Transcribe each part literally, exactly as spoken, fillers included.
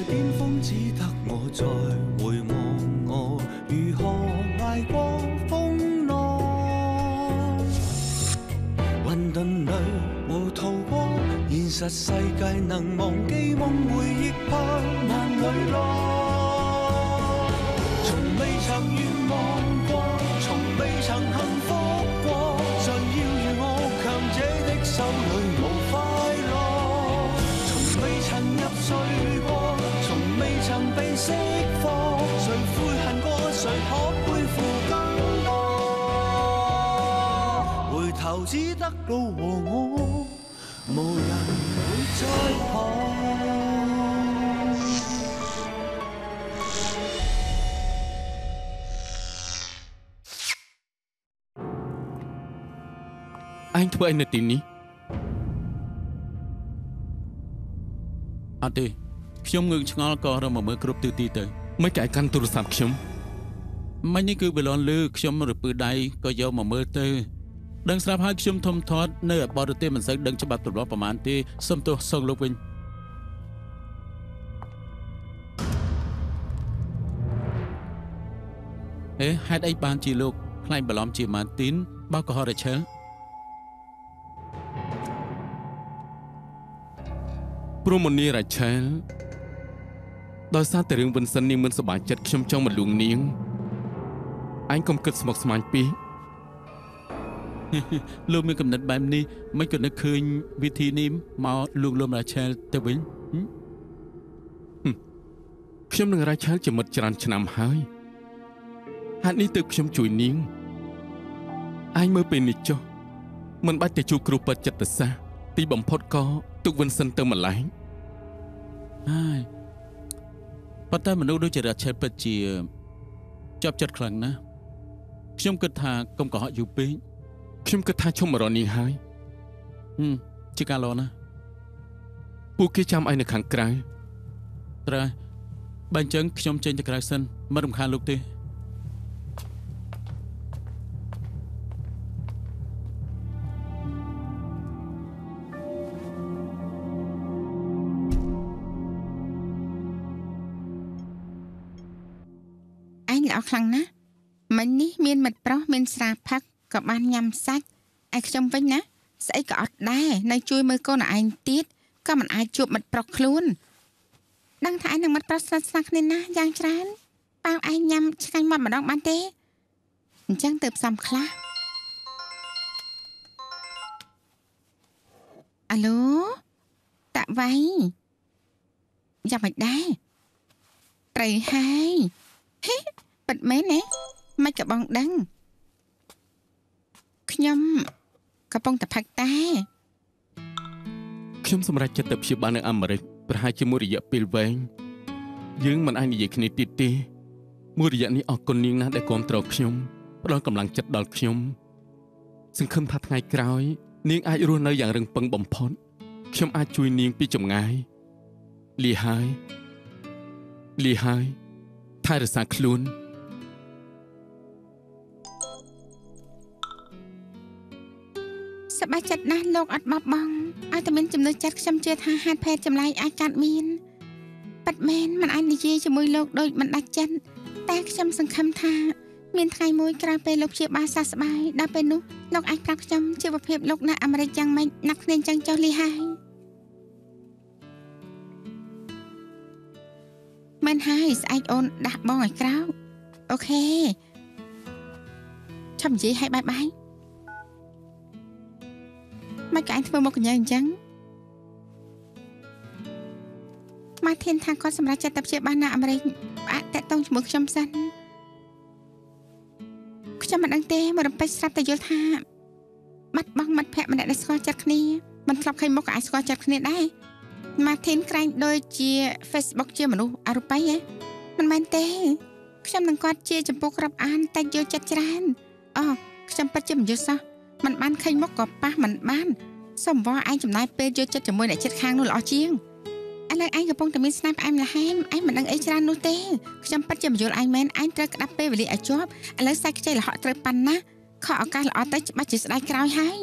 巔峰，只得我在回望我如何捱過風浪。混沌裏無逃過，現實世界能忘記夢回憶怕難磊落。從未曾願望過，從未曾幸福過，誰要如我強者的手裏無快樂。從未曾入睡過，從未曾被釋放，誰悔恨過，誰可背負更多？回頭只得路和我，無人會再看。 anhធ្វើអីនៅទីនេះអត់ទេខ្ញុំងើបឆ្ងល់ក៏រកមកមើលគ្រប់ទិសទីទៅមិនក៏ឯងកាន់ទូរស័ព្ទខ្ញុំមិននេះគឺបលនលឺខ្ញុំរពើដៃក៏យកមកមើលទៅដឹងស្រាប់ហើយខ្ញុំធំធាត់នៅបរទេសមិនសូវដឹងច្បាប់ទម្លាប់ប្រហែលទេសុំទោសសងលោកវិញហេហេតុអីបានជាលោកខ្លាញ់បលំជាម៉ាទីនបោកកុហករ៉ាឆែលព្រមនីរ៉ាឆែលដោយសារតែរឿងវិនសិននាងមិនសប្បាយចិត្តខ្ញុំចង់មកលួងនាងអញកុំគិតស្មុគស្មាញពេកលោកមានកំណត់បែបនេះមិនក៏នឹកឃើញវិធីនេះមកលួងលោមរ៉ាឆែលទៅវិញខ្ញុំនឹងរ៉ាឆែលជាមិត្តច្រើនឆ្នាំហើយហេតុនេះទើបខ្ញុំជួយនាងអញមើលពេលនេះចុះមិនបាច់តែជួបគ្រូពេទ្យចិត្តសាស្ត្រទីបំផុតក៏ទុកវិនសិនទៅម្ល៉េះហើយប៉ុន្តែមនុស្សដូចជារ៉ាឆែលពិតជាចាប់ចិត្តខ្លាំងណាស់ខ្ញុំគិតថាកុំកុហកយូរពេកខ្ញុំគិតថាឈុំរនាងហើយហឹមជាការល្អណាស់ពួកគេចាំឯងនៅខាងក្រៅត្រូវបើអញ្ចឹងខ្ញុំចេញទៅក្រៅសិនមិនរំខានលោកទេល្អខ្លាំងណាស់មិញនេះមានមិត្តប្រុសមានស្រាផឹកក៏បានញ៉ាំសាច់ឯខ្ញុំវិញណាស្អីក៏អត់ដែរនៅជួយមើលកូនឯងទៀតក៏មិនអាចជួបមិត្តប្រុសខ្លួនដឹងថាឯងនឹងមិត្តប្រុសស្និទ្ធស្នាលគ្នាណាស់យ៉ាងច្រើនប៉ាវឯងញ៉ាំឆ្ងាញ់មកម្ដងបានទេអញ្ចឹងទៅផ្សំខ្លះអាឡូតាក់វៃយ៉ាងមិនដែរត្រូវហើយហេពិតមែនទេមិនក៏បងដឹងខ្ញុំកំពុងតែផឹកតែខ្ញុំសម្រេចចិត្តទៅព្យាបាលនៅអាមេរិកប្រហែលជាមួយរយៈពេលវែងយើងមិនអាចនិយាយគ្នាទៀតទេមួយរយៈនេះអរគុណនាងណាស់ដែលគាំទ្រខ្ញុំផ្ដល់កម្លាំងចិត្តដល់ខ្ញុំសង្ឃឹមថាថ្ងៃក្រោយនាងអាចរស់នៅយ៉ាងរឹងប៉ឹងបំផុតខ្ញុំអាចជួយនាងពីចម្ងាយលាហើយលាហើយថែរក្សាខ្លួនសប្បាយចិត្តណាស់លោកអត់បបបងឲ្យតែមានចំណុចចិត្តខ្ញុំជឿថាហេតុភេទចម្លែកអាចកើតមានប៉ិតមែនមិនអាចនិយាយជាមួយលោកដូចមិនដាច់ចិត្តតែខ្ញុំសង្ឃឹមថាមានថ្ងៃមួយក្រោយពេលលោកព្យាបាលសះស្បើយដល់ពេលនោះលោកអាចប្រាប់ខ្ញុំជីវភាពលោកនៅអាមេរិកយ៉ាងម៉េចណាស់គ្នាអញ្ចឹងចុះលីហើយមិនហើយស្អែកអូនដាស់បងឲ្យក្រោកអូខេចាំនិយាយឲ្យបាយបាយមកឯងធ្វើមកកញ្ញាអញ្ចឹងមកធានថាគាត់សម្រាប់ចិត្តទៅព្យាបាលនៅអាមេរិកអាចតាក់ទងជាមួយខ្ញុំសិនខ្ញុំមិនដឹងទេមករំពេចស្រាប់តែយល់ថាបាត់បង់មិត្តភក្តិម្នាក់ដែលស្គាល់ចិត្តគ្នាមិនធ្លាប់ឃើញមុខក៏អាចស្គាល់ចិត្តគ្នាដែរមកធានក្រែងដូចជា Facebook ជាមនុស្សអរូបីហ៎មិនមែនទេខ្ញុំនឹងគាត់ជាចំពោះក្របអានតែយល់ចិត្តច្រើនអូខ្ញុំពិតជាមិនយល់សោះមិនបានឃើញមុខក៏ប៉ះមិនបានសូមវល់ឯងចំណាយពេលយល់ចិត្តជាមួយអ្នកជិតខាងនោះល្អជាងឥឡូវឯងកំពុងតែមានស្នាមផ្អែមល្ហែមឯងមិនដឹងអីច្រើននោះទេខ្ញុំពិតជាមិនយល់ឯងមែនឯងត្រូវក្តាប់ពេលវេលាឲ្យជាប់ឥឡូវសាច់ខ្ចីលហកត្រូវប៉ាន់ណាខកឱកាសល្អទៅច្បាស់ជាស្ដាយក្រោយហើយ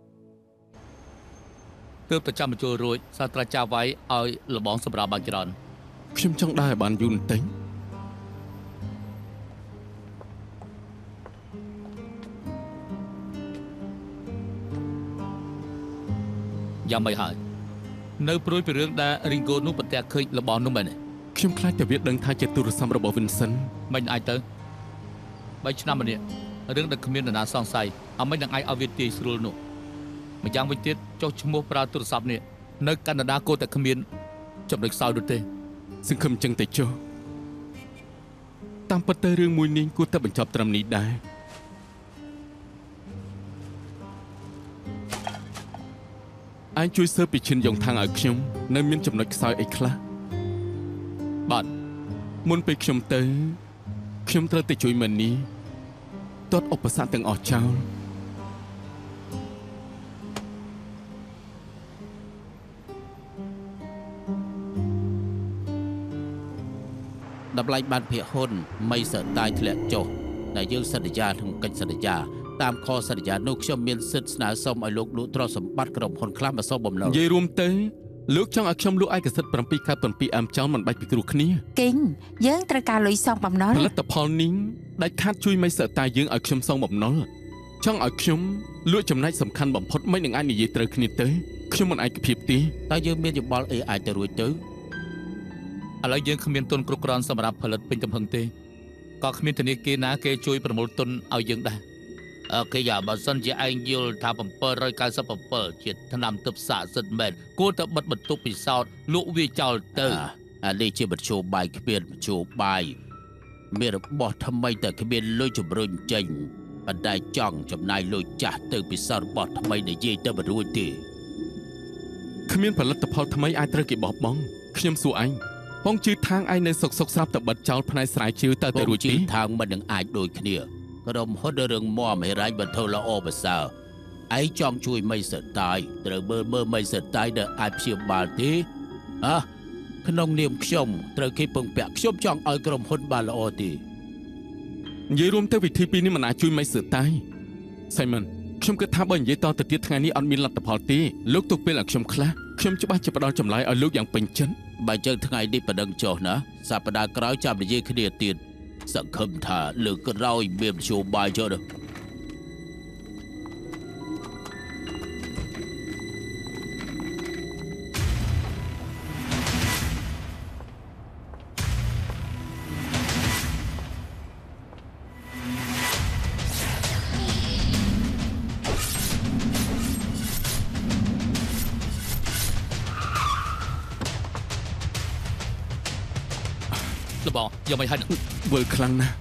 ទើបតែចាំបញ្ចូលរួចសាស្ត្រាចារ្យវាយឲ្យលបងសម្រាប់បានច្រើនខ្ញុំចង់ដើរឲ្យបានយូរបន្តិចយ៉ាងម៉េចហើយនៅព្រួយពីរឿងដែលរីងហ្គោនោះប្រទះឃើញរបស់នោះមែនទេខ្ញុំខ្លាចតែវាដឹងថាជាទូរស័ព្ទរបស់ Vincent មិនអាចទៅបីឆ្នាំម្នាក់រឿងដែលគ្មាននរណាសង្ស័យអ្មេចនឹងអាចឲ្យវាទាយស្រួលនោះម្យ៉ាងវិញទៀតចុះឈ្មោះប្រើទូរស័ព្ទនេះនៅកាណាដាគួរតែគ្មានចំណុចខ្សោយនោះទេសង្ឃឹមចឹងតែចុះតាមពិតទៅរឿងមួយនេះគួរតែបញ្ចប់ត្រឹមនេះដែរអាចជួយសើពីឈិនយ៉ុងថាងឲ្យខ្ញុំនៅមានចំណុចខ្សោយអីខ្លះបាទមុនពេលខ្ញុំទៅខ្ញុំត្រូវទៅជួយមែននេះទាត់ឧបសគ្គទាំងអស់ចោលតម្លៃបានភាគហ៊ុនមិនសើតាយធ្លាក់ចុះដែលយើងសន្យាក្នុងកិច្ចសន្យាតាមខសន្យានោះខ្ញុំមានសិទ្ធិស្នើសុំឲ្យលោកលក់ទ្រព្យសម្បត្តិក្រុមហ៊ុនខ្លះមកសងបំណុលនិយាយរួមទៅលោកចង់ឲ្យខ្ញុំលក់ឯកសិទ្ធិ 7ខែ7អែមចោលមិនបាច់ពិគ្រោះគ្នាគិងយើងត្រូវការលុយសងបំណុលផលិតផលនេះដាច់ខាតជួយមិនសើតាយយើងឲ្យខ្ញុំសងបំណុលចង់ឲ្យខ្ញុំលក់ចំណែកសំខាន់បំផុតមិននឹងអាចនិយាយត្រូវគ្នាទៅខ្ញុំមិនឯកភាពទេតែយើងមានយោបល់អីអាចទៅរួចទៅឥឡូវយើងគ្មានទុនគ្រប់គ្រាន់សម្រាប់ផលិតពេញទំហឹងទេក៏គ្មានធនាគារណាគេជួយប្រមូលទុនឲ្យយើងដែរអូខេយ៉ាបើសិនជាឯងយល់ថា797ជាថ្នាំទិព្វស័ក្តិសិទ្ធិមែនគួរតែបិទបន្ទប់ពិសោធន៍លក់វាចោលទៅអានេះជាបញ្ជោបាយគ្មានបញ្ជោបាយមានរបស់ថ្មីតែគ្មានលុយជំរុញចេញបណ្ដៃចង់ចំណាយលុយចាស់ទៅពិសោធន៍របស់ថ្មីនិយាយទៅមិនរួចទេគ្មានផលិតផលថ្មីអាចត្រូវគេបោះបង់ខ្ញុំសួរឯងហងជឿថាងឯងនៅសុកសុកស្រាប់តែបិទចោលផ្នែកស្រាយជឿទៅតែរួចទេថាងមិននឹងអាចដូចគ្នាក្រុមហ៊ុនរឿងមមហិរញ្ញបន្ទោល្អប្រសើរឯងចង់ជួយមិនសតាយត្រូវមើលមើលមិនសតាយដែលអាចព្យាបាលទេអះក្នុងនាមខ្ញុំត្រូវគេពឹងពាក់ខ្ញុំចង់ឲ្យក្រុមហ៊ុនបានល្អទេនិយាយរួមទៅវិធីពីរនេះមិនអាចជួយមិនសតាយ Simon ខ្ញុំគិតថាបើនិយាយតទៅទៀតថ្ងៃនេះអត់មានលទ្ធផលទេលោកទុកពេលឲ្យខ្ញុំខ្លះខ្ញុំច្បាស់ជាផ្ដល់ចម្លើយឲ្យលោកយ៉ាងពេញចិត្តបើចឹងថ្ងៃនេះប៉ណ្ដឹងចុះណាសប្តាហ៍ក្រោយចាំនិយាយគ្នាទៀតសង្ឃឹមថាលើកក្រោយមានមធ្យោបាយចុះណាបងយ៉ាងម៉េចហើយវិលខ្លាំងណាស់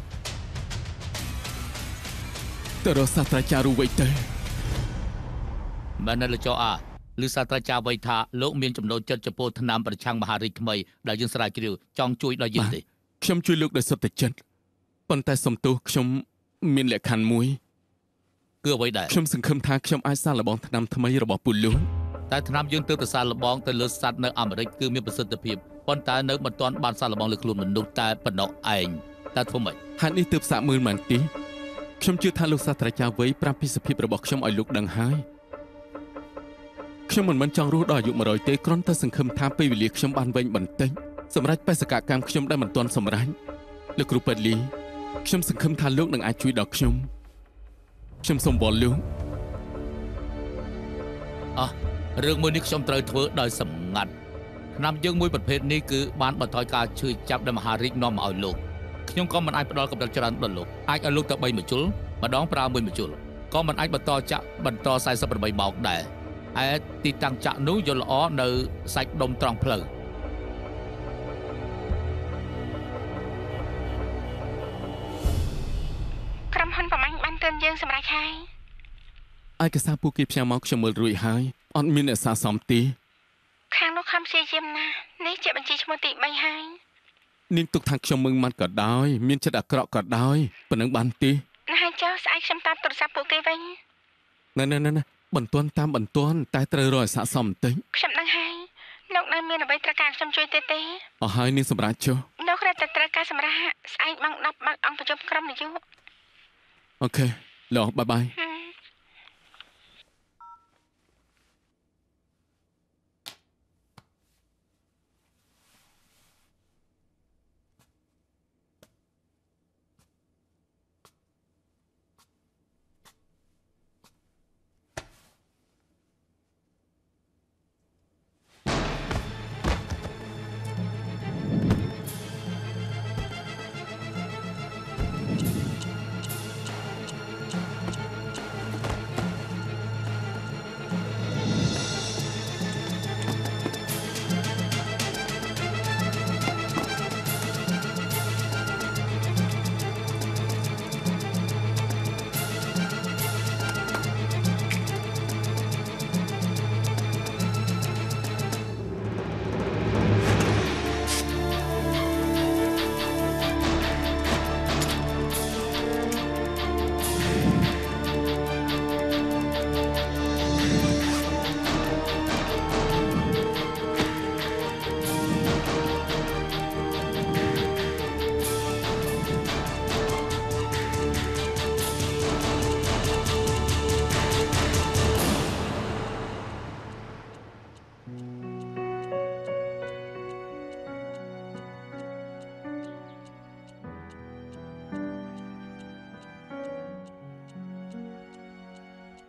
តើរសាស្ត្រាចារ្យរូវៃទៅមែនទេលោកចោអាឬសាស្ត្រាចារ្យវៃថាលោកមានចំណូលចិត្តចំពោះថ្នាំប្រឆាំងមហារីកថ្មីដែលយើងស្រាវជ្រាវចង់ជួយដល់យើងទេខ្ញុំជួយលោកដោយសុទ្ធតែចិត្តប៉ុន្តែសំទោសខ្ញុំមានលក្ខខណ្ឌមួយគឺអ្វីដែរខ្ញុំសង្ឃឹមថាខ្ញុំអាចសាកល្បងថ្នាំថ្មីរបស់ពូលួនតែថ្នាំយើងទើបតែសាកល្បងទៅលើសត្វនៅអាមេរិកគឺមានប្រសិទ្ធភាពប៉ុន្តែនៅមិនទាន់បានសាកល្បងលើខ្លួនមនុស្សតែប៉ុណ្ណោះឯងតែធ្វើម៉េចហេតុនេះទើបសាកមើលមែនទេខ្ញុំជឿថាលោកសាស្ត្រាចារ្យវៃប្រាប់ពីសភាពរបស់ខ្ញុំឲ្យលោកដឹងហើយខ្ញុំមិនមិនចង់រស់ដល់អាយុ100ទេគ្រាន់តែសង្ឃឹមថាពេលវេលាខ្ញុំបានវែងបន្តិចសម្រាប់បេសកកម្មខ្ញុំដែលមិនទាន់សម្រេចលោកគ្រូប៉េតលីខ្ញុំសង្ឃឹមថាលោកនឹងអាចជួយដល់ខ្ញុំខ្ញុំសូមវល់លោកអោះរឿងមួយនេះខ្ញុំត្រូវធ្វើដោយសម្ងាត់ថ្នាំយើងមួយប្រភេទនេះគឺបានបន្ថយការឈឺចាប់ដែលមហារីកនាំមកឲ្យលោកខ្ញុំក៏មិនអាចផ្ដល់កម្រិតច្រើនដល់លោកអាចឲ្យលោកទៅ3មជ្ឈុលម្ដងប្រើមួយមជ្ឈុលក៏មិនអាចបន្តចាក់បន្ត48ម៉ោងដែរឯទីតាំងចាក់នោះយល់ល្អនៅសាច់ដុំត្រង់ផ្លូវក្រុមហ៊ុនប្រមាញ់បានទិញយើងសម្រាប់ហើយឯកសារពួកគេផ្ញើមកខ្ញុំមើលរួចហើយអត់មានអក្សរសមទេខាងនោះខំព្យាយាមណាស់នេះជាបញ្ជីឈ្មោះទី3ហើយនាងទុកថាខ្ញុំមឹងម៉ាត់ក៏ដោយមានចិត្តអាក្រក់ក៏ដោយប៉ុណ្ណឹងបានទេណាហើយចុះស្អែកខ្ញុំតាមទូរស័ព្ទពួកគេវិញណែណែណែបន្ទាន់តាមបន្ទាន់តែត្រូវរកអក្សរសមបន្តិចខ្ញុំដឹងហើយលោកនៅមានអ្វីត្រូវការខ្ញុំជួយទេទេអស់ហើយនាងសម្រាប់ចុះនៅគ្រាន់តែត្រូវការសម្រាប់ស្អែកម៉ោង10បើកអង្គប្រជុំក្រុមនយោបាយអូខេលោកបាយបាយ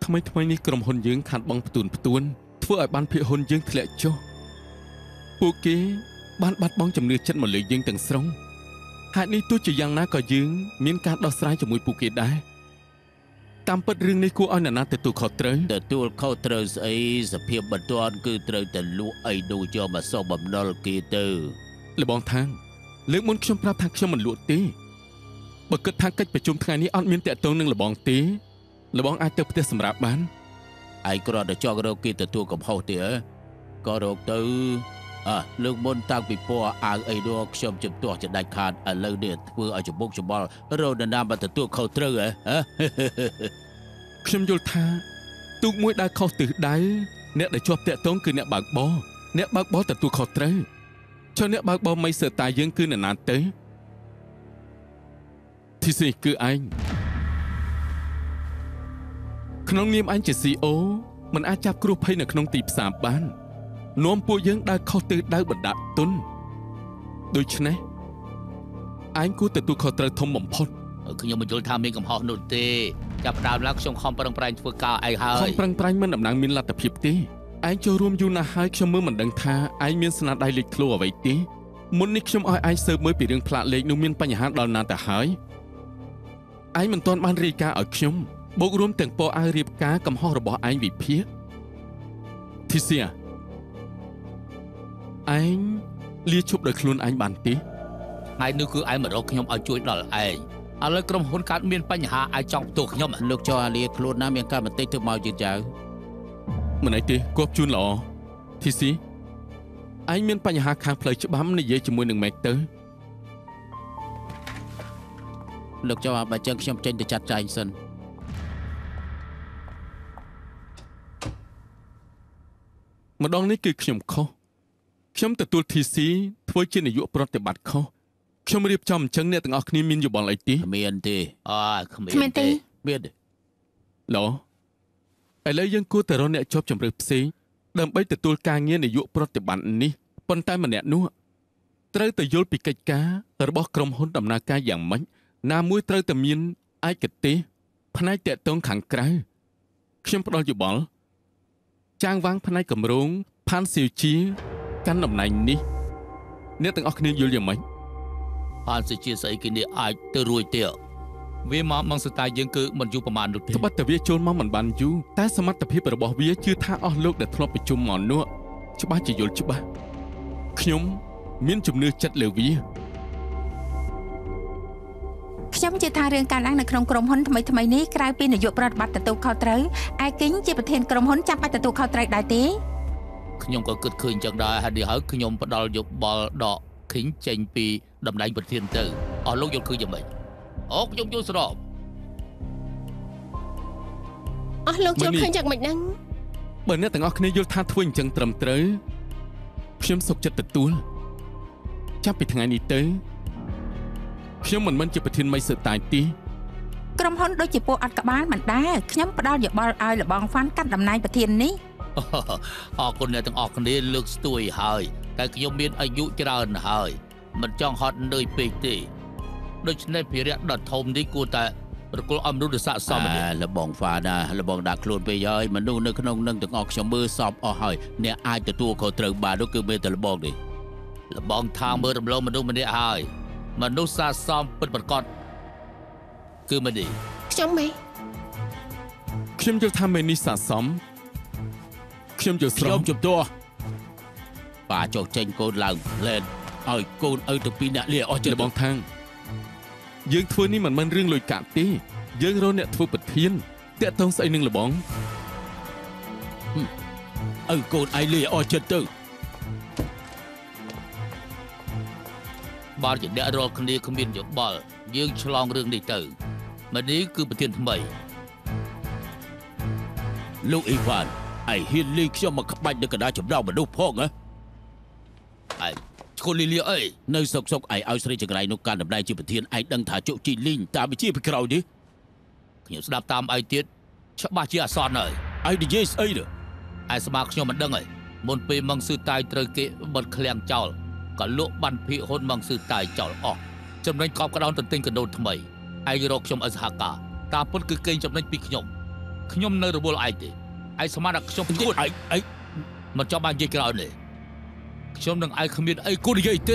ថ្មីថ្មីនេះក្រុមហ៊ុនយើងខាត់បងផ្ទួនផ្ទួនធ្វើឲ្យបានភាគហ៊ុនយើងធ្លាក់ចុះពួកគេបានបាត់បង់ជំនឿចិត្តមកលើយើងទាំងស្រុងហេតុនេះទោះជាយ៉ាងណាក៏យើងមានការដោះស្រាយជាមួយពួកគេដែរតាមពិតរឿងនេះគួរឲ្យអ្នកណាទទួលខុសត្រូវទទួលខុសត្រូវស្អីសភាពបន្ទាន់គឺត្រូវតែលក់អីដូរយកមកសងបំណុលគេទៅលបងថាងលើកមុនខ្ញុំប្រាប់ថាខ្ញុំមិនលក់ទេបើគិតថាកិច្ចប្រជុំថ្ងៃនេះអត់មានតាក់ទងនឹងលបងទេលបងអាចទៅផ្ទះសម្រាប់បានឯងគ្រាន់តែចង់រកគេទទួលកំហុសទេក៏រកទៅអើលើកមុនតាំងពីពណ៌អាវអីនោះខ្ញុំជំទាស់ចដាច់ខាតឥឡូវនេះធ្វើឲ្យច្បុកច្បល់រោនណាមកទទួលខុសត្រូវហ៎ខ្ញុំយល់ថាទូកមួយដើរខុសទិសដៅអ្នកដែលជាប់តាក់ទងគឺអ្នកបើកបរអ្នកបើកបរទទួលខុសត្រូវចុះអ្នកបើកបរមិនសើតាយើងគឺអ្នកណាទៅទីនេះគឺឯងក្នុងនាមអញជា ស៊ី អូ មិនអាចចាប់គ្រោះភ័យនៅក្នុងទីផ្សារបាននាំពួកយើងដើរខុសទិសដៅបណ្ដាក់ទុនដូច្នេះឯងគួរទទួលខុសត្រូវធំបំផុតខ្ញុំមិនយល់ថាមានកំហុសនោះទេចាប់ផ្ដើមឡើងខ្ញុំខំប្រឹងប្រែងធ្វើការឯងហើយខំប្រឹងប្រែងមិនតំណាងមានលទ្ធភាពទេឯងចូលរួមយូរណាស់ហើយខ្ញុំមើលមិនដឹងថាឯងមានស្នាដៃលេចធ្លោអ្វីទេមុននេះខ្ញុំឲ្យឯងស៊ើបមើលពីរឿងផ្លាកលេខនោះមានបញ្ហាដល់ណាទៅហើយឯងមិនទាន់បានរាយការណ៍ឲ្យខ្ញុំបូករួមទាំងពណ៌អាវរៀបការកំហុសរបស់ឯងវិភាគធីសៀឯងលាឈប់ដោយខ្លួនឯងបានទេថ្ងៃនេះគឺឯងមករកខ្ញុំឲ្យជួយដល់ឯងឥឡូវក្រុមហ៊ុនកើតមានបញ្ហាឯងចង់ផ្ទោសខ្ញុំលោកចោះអាលាខ្លួនណាមានការបន្តិចទៅមកយឺតយ៉ាវមិនអីទេគប់ជូនល្អធីស៊ីឯងមានបញ្ហាខាងផ្លូវច្បាប់និយាយជាមួយនឹងម៉េចទៅលោកចោះបើចឹងខ្ញុំចេញទៅចាត់ចែងសិនម្ដងនេះគឺខ្ញុំខុសខ្ញុំទទួល ធី ស៊ី ធ្វើជានាយកប្រតិបត្តិខុសខ្ញុំរៀបចំអញ្ចឹងអ្នកទាំងអស់គ្នាមានយោបល់អីទេមានទេអើគ្មានទេមានទេឡូឥឡូវយើងគួរតែរកអ្នកជាប់ជំរឿផ្សេងដើម្បីទទួលការងារនាយកប្រតិបត្តិនេះប៉ុន្តែម្នាក់នោះត្រូវតែយល់ពីកិច្ចការរបស់ក្រុមហ៊ុនដំណើរការយ៉ាងម៉េចណាមួយត្រូវតែមានឯកទេសផ្នែកតាក់ទងខាងក្រៅខ្ញុំផ្ដល់យោបល់ចាងវាងផ្នែកគម្រោងផានសៀវជាកាន់តំណែងនេះអ្នកទាំងអស់គ្នាយល់យ៉ាងម៉េចផានសៀវជាស្អីគេនេះអាចទៅរួចទេវាមកមកស្ទាយយើងគឺមិនយូរប្រហែលនោះទេត្បិតតែវាចូលមកមិនបានយូរតែសមត្ថភាពរបស់វាជឿថាអស់លោកដែលធ្លាប់ប្រជុំមកនោះច្បាស់ជាយល់ច្បាស់ខ្ញុំមានជំនឿចិត្តលើវាខ្ញុំជឿថារឿងការឡើងនៅក្នុងក្រុមហ៊ុនថ្មីថ្មីនេះក្រៅពីនាយកប្រតិបត្តិទទួលខុសត្រូវឯគិញជាប្រធានក្រុមហ៊ុនចាំបាច់ទទួលខុសត្រូវដែរទេខ្ញុំក៏គិតឃើញចឹងដែរហើយនេះហើយខ្ញុំផ្ដល់យោបល់ដកឃិញចេញពីតំណែងប្រធានទៅអស់លោកយល់ឃើញយ៉ាងម៉េចអូខ្ញុំយល់ស្របអស់លោកយល់ឃើញយ៉ាងម៉េចហ្នឹងបើអ្នកទាំងអស់គ្នាយល់ថាធ្វើអញ្ចឹងត្រឹមត្រូវខ្ញុំសុខចិត្តទទួលចាប់ពីថ្ងៃនេះទៅខ្ញុំមិនមិនជាប្រធានមីសើតាយទេក្រុមហ៊ុនដូចជាពួកអត់ក្បាលមិនដែរខ្ញុំផ្ដល់យោបល់ឲ្យលបងហ្វាន់កាត់តំណែងប្រធាននេះអរគុណអ្នកទាំងអស់គ្នាលើកស្ទួយហើយតែខ្ញុំមានអាយុច្រើនហើយមិនចង់ហត់នឿយពេកទេដូច្នេះភារៈដ៏ធំនេះគួរតែប្រគល់ឲ្យមនុស្សដែលស័ក្តិសមអាលបងហ្វាណាលបងដាក់ខ្លួនពេកហើយមនុស្សនៅក្នុងនឹងទាំងអស់ខ្ញុំមើលសពអស់ហើយអ្នកអាចទទួលខុសត្រូវបាននោះគឺមានតែលបងនេះលបងថាមើលរំលងមនុស្សម្នាក់ហើយមនុស្សស័ក្តិសមពិតប្រាកដគឺមិនទេខ្ញុំមេខ្ញុំយល់ថាមេនេះស័ក្តិសមខ្ញុំយល់ស្របខ្ញុំជំទាស់ប៉ាចុះចេញកូនឡើងលែនឲ្យកូនឪទៅពីអ្នកលាអស់ចិត្តលបងថាងយើងធ្វើនេះមិនមែនរឿងលុយកាក់ទេយើងរកអ្នកធ្វើប្រធានតាក់ទងស្អីនឹងលបងឪកូនឯងលាអស់ចិត្តទៅបើជាអ្នករាល់គ្នាគ្មានយោបល់យើងឆ្លងរឿងនេះទៅមកនេះគឺប្រធានថ្មីលោកអ៊ីវ៉ាន់ឯងហ៊ានលីខ្ញុំមកក្បាច់នៅកណ្ដាលចម្ដោងមនុស្សផងហ៎ឯឈុលលីលីអីនៅសុកសុកឯងឲ្យស្រីចង្រៃនោះកាន់តំណែងជាប្រធានឯងដឹងថាជោគជីលីងតាមវិជាពីក្រោយនេះខ្ញុំស្ដាប់តាមឯទៀតច្បាស់ជាអសន្នហើយឯងនិយាយស្អីទៅឯស្មាខ្ញុំមិនដឹងហើយមុនពេលម៉ងស៊ឺតាយត្រូវគេបិទឃ្លាំងចោលក៏លក់បានភាគហ៊ុនម៉ងស៊ឺតាយចោលអស់ចំណេញកប់ក្តោនទៅទិញកណ្ដូលថ្មីឯងរកខ្ញុំឲ្យសហការតាមពិតគឺកេងចំណេញពីខ្ញុំខ្ញុំនៅរវល់ឯងទេឯងស្មានថាខ្ញុំគួតឯងឯងមិនចង់បាននិយាយក្រោយទេខ្ញុំនឹងឯងគ្មានអីគួរនិយាយទេ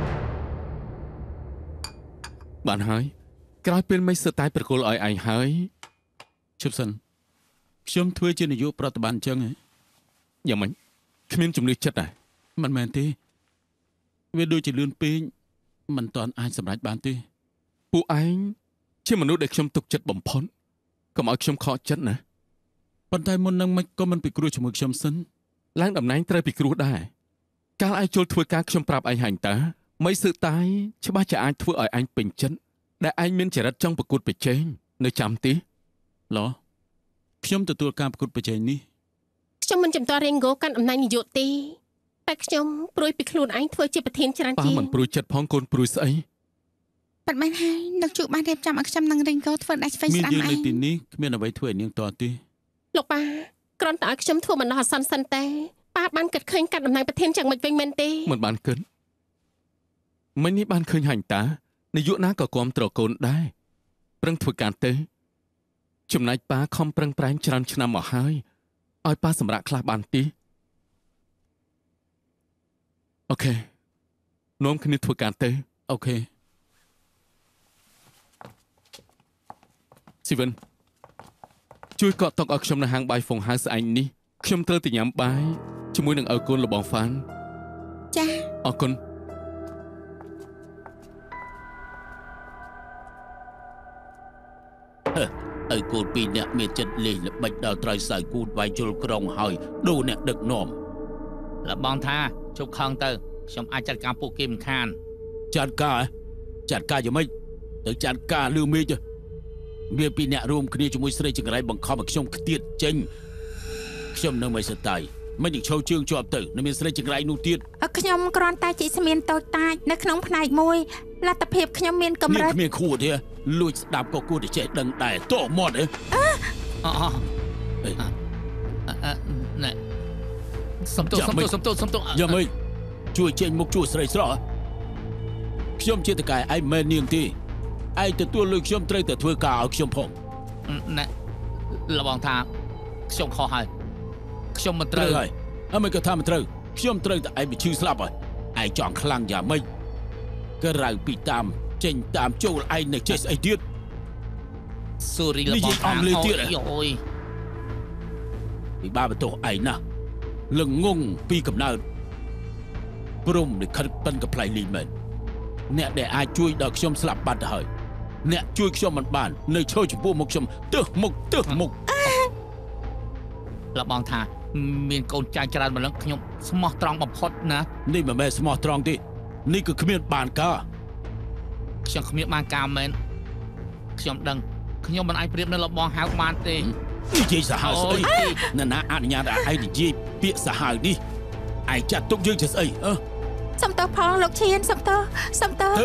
បានហើយក្រោយពេលមិនសើតែប្រគល់ឲ្យឯងហើយជប់សិនខ្ញុំធ្វើជានាយកប្រតិបត្តិអញ្ចឹងហ៎យ៉ាងម៉េចគ្មានជំនឿចិត្តដែរមិនមែនទេវាដូចជាលឿនពេកមិនតាន់អាចសម្រេចបានទេពួកឯងជាមនុស្សដែលខ្ញុំទុកចិត្តបំផុតកុំឲ្យខ្ញុំខកចិត្តណាប៉ុន្តែមុននឹងមិនក៏មិនពិគ្រោះជាមួយខ្ញុំសិនឡើងតំណែងត្រូវពិគ្រោះដែរកាលឯងចូលធ្វើការខ្ញុំប្រាប់ឯងហាញតាមិនសើតែច្បាស់ជាអាចធ្វើឲ្យឯងពេញចិត្តដែលឯងមានចរិតចង់ប្រកួតប្រជែងនៅចាំទេឡោះខ្ញុំទទួលការប្រកួតប្រជែងនេះខ្ញុំមិនចំតរេងហ្គោកាន់អំណាចនាយកទេតែខ្ញុំព្រួយពីខ្លួនឯងធ្វើជាប្រធានច្រើនប៉ាជាងមិនព្រួយចិត្តផងកូនព្រួយស្អីប៉ាត់មែនហើយលោកជួបបានរៀបចំឲ្យខ្ញុំនឹងរិងកោធ្វើដាច់ស្វែងមានស្ដាំយើងឯនៅងទីនេះគ្មានអ្វីធ្វើឲ្យនាងតទេលោកប៉ាគ្រាន់តែឲ្យខ្ញុំធ្វើបណ្ដោះអាសន្នសិនតែប៉ាបានគិតឃើញកាត់តំណែងប្រធានយ៉ាងម៉េចវិញមែនទេមិនបានគិតមិញនេះបានឃើញហាញតានាយកណាក៏គាំទ្រកូនដែរប្រឹងធ្វើការទៅចំណែកប៉ាខំប្រឹងប្រែងច្រើនឆ្នាំមកហើយឲ្យប៉ាសម្រាប់ខ្លះបានទីអូខេនាំគ្នាធ្វើការទៅអូខេស៊ីវិនជួយកក់តុកឲ្យខ្ញុំនៅហាងបាយហ្វុងហៅស្អែកនេះខ្ញុំត្រូវទៅញ៉ាំបាយជាមួយនឹងឪកូនលបងហ្វានចា៎អរគុណឲ្យកូនពីរអ្នកមានចិត្តលេងល្បិចដល់ត្រូវសៅគូតវាយជុលក្រុងហើយដូរអ្នកដឹកនាំលបងថាជប់ខឹងទៅខ្ញុំអាចចាត់ការពួកគេមិនខានចាត់ការចាត់ការយ៉ាងម៉េចទៅចាត់ការលឺមេឃវាពីអ្នករួមគ្នាជាមួយស្រីចង្រៃបង្ខំឲ្យខ្ញុំខ្ទាតចេញខ្ញុំនៅមិនសតៃមិននឹងឈោជើងជាប់ទៅនៅមានស្រីចង្រៃនោះទៀតខ្ញុំគ្រាន់តែជាស្មានតូចតាចនៅក្នុងផ្នែកមួយលទ្ធភាពខ្ញុំមានកម្នេះរិតគ្មានខួរទេលួចស្ដាប់ក៏គួរតែចេះដឹងដែរតោះមាត់ហ៎អអណែសំទោសសំទោសសំទោសសំទោសយ៉ាងម៉េចជួយចេញមុខជួយស្រីស្រស់ខ្ញុំជាតកែឯងមិននាងទេឯងទទួលលុយខ្ញុំត្រូវតែធ្វើការឲ្យខ្ញុំផងណែលបងថាខ្ញុំខុសហើយខ្ញុំមិនត្រើត្រូវវហើយអើមិនក៏ថាមិនត្រូវខ្ញុំត្រូវតែឯងបញ្ឈឺស្លាប់ហើយឯងចង់ខ្លាំងយ៉ាងម៉េចក្រៅពីតាមចេញតាមចូលឯងនៅចេះស្អីទៀតស៊ូរីលបងថាអូយអូយពិបាកបន្ទោសឯងណាស់ល្ងងពីកំណើតព្រមលិខិតប៉ិនកំ plai លីមែនអ្នកដែលអាចជួយដល់ខ្ញុំស្លាប់បាត់ទៅហើយអ្នកជួយខ្ញុំមិនបាននៅឈរចំពោះមុខខ្ញុំទើសមុខទើសមុខលបងថាមានកូនចាយច្រើនម្លឹងខ្ញុំស្មោះត្រង់បំផុតណានេះមិនមែនស្មោះត្រង់ទេនេះគឺគ្មានបានការខ្ញុំគ្មានបានការមែនខ្ញុំដឹងខ្ញុំមិនអាចប្រៀបនៅលបងហៅបានទេនិយាយសាហាវស្អីណាណាអនុញ្ញាតឲ្យឯងនិយាយពាក្យសាហាវនេះឯងចាត់ទុកយើងជាស្អីអើសុំទោសផងលោកឈៀនសុំទោសសុំទោសទៅ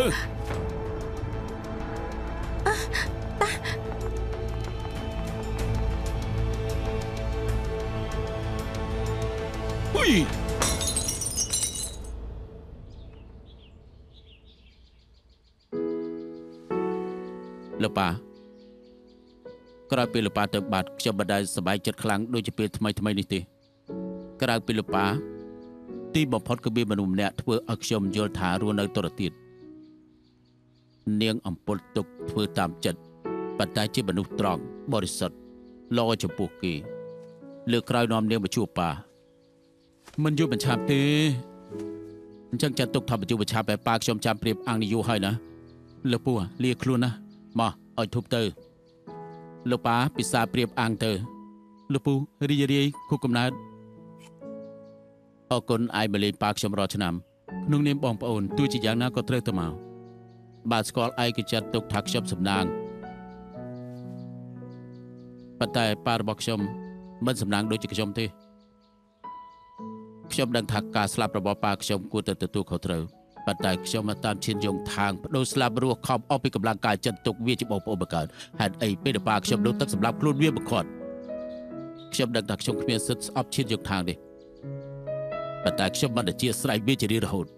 ហ៊ុយ លោកប៉ាក្រោយពេលលោកប៉ាទៅបាត់ខ្ញុំមិនដែលសប្បាយចិត្តខ្លាំងដូចជាពេលថ្មីថ្មីនេះទេក្រៅពីលោកប៉ាទីបំផុតគឺមានមនុស្សម្នាក់ធ្វើឲ្យខ្ញុំយល់ថារស់នៅតរទៀតនាងអំពុលទុកធ្វើតាមចិត្តប៉ុន្តែជាមនុស្សត្រង់បរិសុទ្ធល្អចំពោះគេលើកក្រោយនាំនាងមកជួបប៉ាមិនយល់បញ្ឆាប់ទេអញ្ចឹងចាត់ទុកថាបញ្ជូបញ្ឆាប់តែប៉ាខ្ញុំចាំប្រៀបអង្គនាយកហើយណាលោកពូលាខ្លួនណាមកឲ្យធប់ទៅលោកប៉ាពិសាប្រៀបអង្គទៅលោកពូរីករាយខួបកំណើតអរគុណឯងមកលេងប៉ាខ្ញុំរាល់ឆ្នាំក្នុងនាមបងប្អូនទោះជាយ៉ាងណាក៏ត្រូវទៅមកបាទស្គាល់ឯងគឺចាត់ទុកថាខ្ញុំសំណាងប៉ុន្តែប៉ារបស់ខ្ញុំមិនសំណាងដូចជាខ្ញុំទេខ្ញុំដឹងថាការស្លាប់របស់ប៉ាខ្ញុំគួរតែទទួលខុសត្រូវប៉ុន្តែខ្ញុំមកតាមឈានយងທາງបដូរស្លាប់រស់ខំអស់ពីកម្លាំងកាយចិត្តទុកវាជាបងប្អូនបង្កើតហេតុអីពេលប៉ាខ្ញុំដុតទឹកសម្រាប់ខ្លួនវាបង្ខាត់ខ្ញុំដឹងថាខ្ញុំគ្មានសិទ្ធិស្អប់ឈានយងທາງទេប៉ុន្តែខ្ញុំមិនអធិស្ឋានវាជារៀងរហូត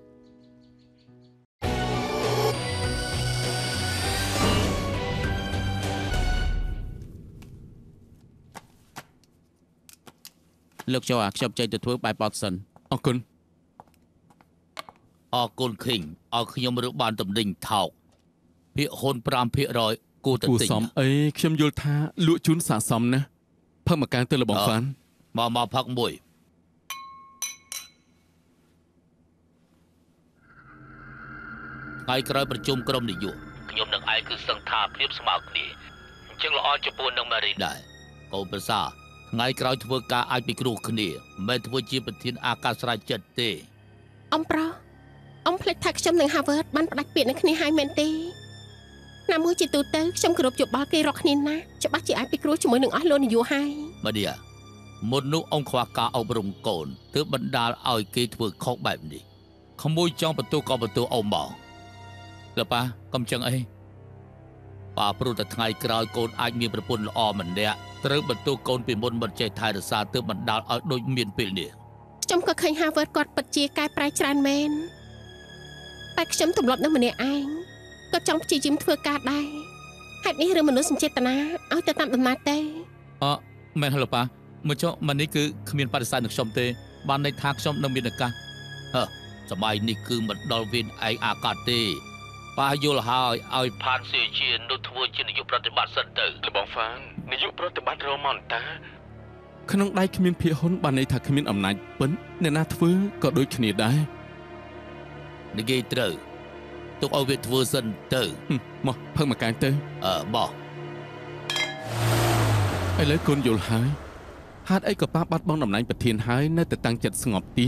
លោកចូលអាខ្ញុំចេញទៅធ្វើបែបបត់សិនអរគុណអរគុណឃើញឲ្យខ្ញុំរើសបានតំណែងថោកភាគហ៊ុន5%គួរតែគួរទិញសមអីខ្ញុំយល់ថាលក់ជូនស័ក្តិសមណាស់ផឹកមកកាងទៅលបងហ្វានមកមកផឹកមួយថ្ងៃក្រោយប្រជុំក្រុមនាយកខ្ញុំនឹងឯងគឺសង្ឃាភាពស្មើគ្នាអញ្ចឹងល្អចំពោះនឹងម៉ារីដែរកូនប្រសាថ្ងៃក្រោយធ្វើការអាចពិគ្រោះគ្នាមិនមែនធ្វើជាប្រធានអាកាសរាជចិត្តទេអំប្រុសអំភ្លេចថាខ្ញុំនិង Harvard បានផ្ដាច់ពាក្យនឹងគ្នាហើយមែនទេណាមួយជាទូទៅខ្ញុំគោរពយោបល់គេរកគ្នាណាច្បាស់ជាអាចពិគ្រោះជាមួយនឹងអស់លោកនាយកហើយម៉ាឌីយ៉ាមុននោះអង្គខ្វះការអប់រំកូនទើបបណ្ដាលឲ្យគេធ្វើខុសបែបនេះក្មួយចង់បន្ទោសក៏បន្ទោសអ៊ំមកលប៉ាកុំចឹងអីប៉ាព្រោះតែថ្ងៃក្រោយកូនអាចមានប្រពន្ធល្អម្នាក់ត្រូវបន្ទោសកូនពីមុនមិនចេះថែរក្សាទើបបណ្ដាលឲ្យដូចមានពេលនេះខ្ញុំក៏ឃើញ Harvard គាត់ពិតជាកែប្រែច្រើនមែនតែខ្ញុំទម្លាប់នឹងម្នាក់ឯងក៏ចង់ព្យាយាមធ្វើការដែរហេតុនេះរឿងមនុស្សសញ្ចេតនាឲ្យទៅតាមដំណើរទេអឺមែនហ៎លប៉ាមកចុះម៉ានេះគឺគ្មានបដិសេធនឹងខ្ញុំទេបានន័យថាខ្ញុំនឹងមានឱកាសហ៎សម័យនេះគឺមិនដល់វេនឯងអាកាសទេប៉ាយល់ហើយឲ្យផានសៀជានោះធ្វើជានាយកប្រតិបត្តិសិនទៅលបងហ្វាននាយកប្រតិបត្តិរមន្តតាក្នុងដៃគ្មានភាគហ៊ុនបានន័យថាគ្មានអំណាចពិនអ្នកណាធ្វើក៏ដូចគ្នាដែរនិយាយត្រូវទុកឲ្យវាធ្វើសិនទៅមកផឹកមកកាងទៅអឺបោះឥឡូវកូនយល់ហើយហេតុអីក៏ប៉ាបាត់បង់តំណែងប្រធានហើយនៅតែតាំងចិត្តស្ងប់ទៀត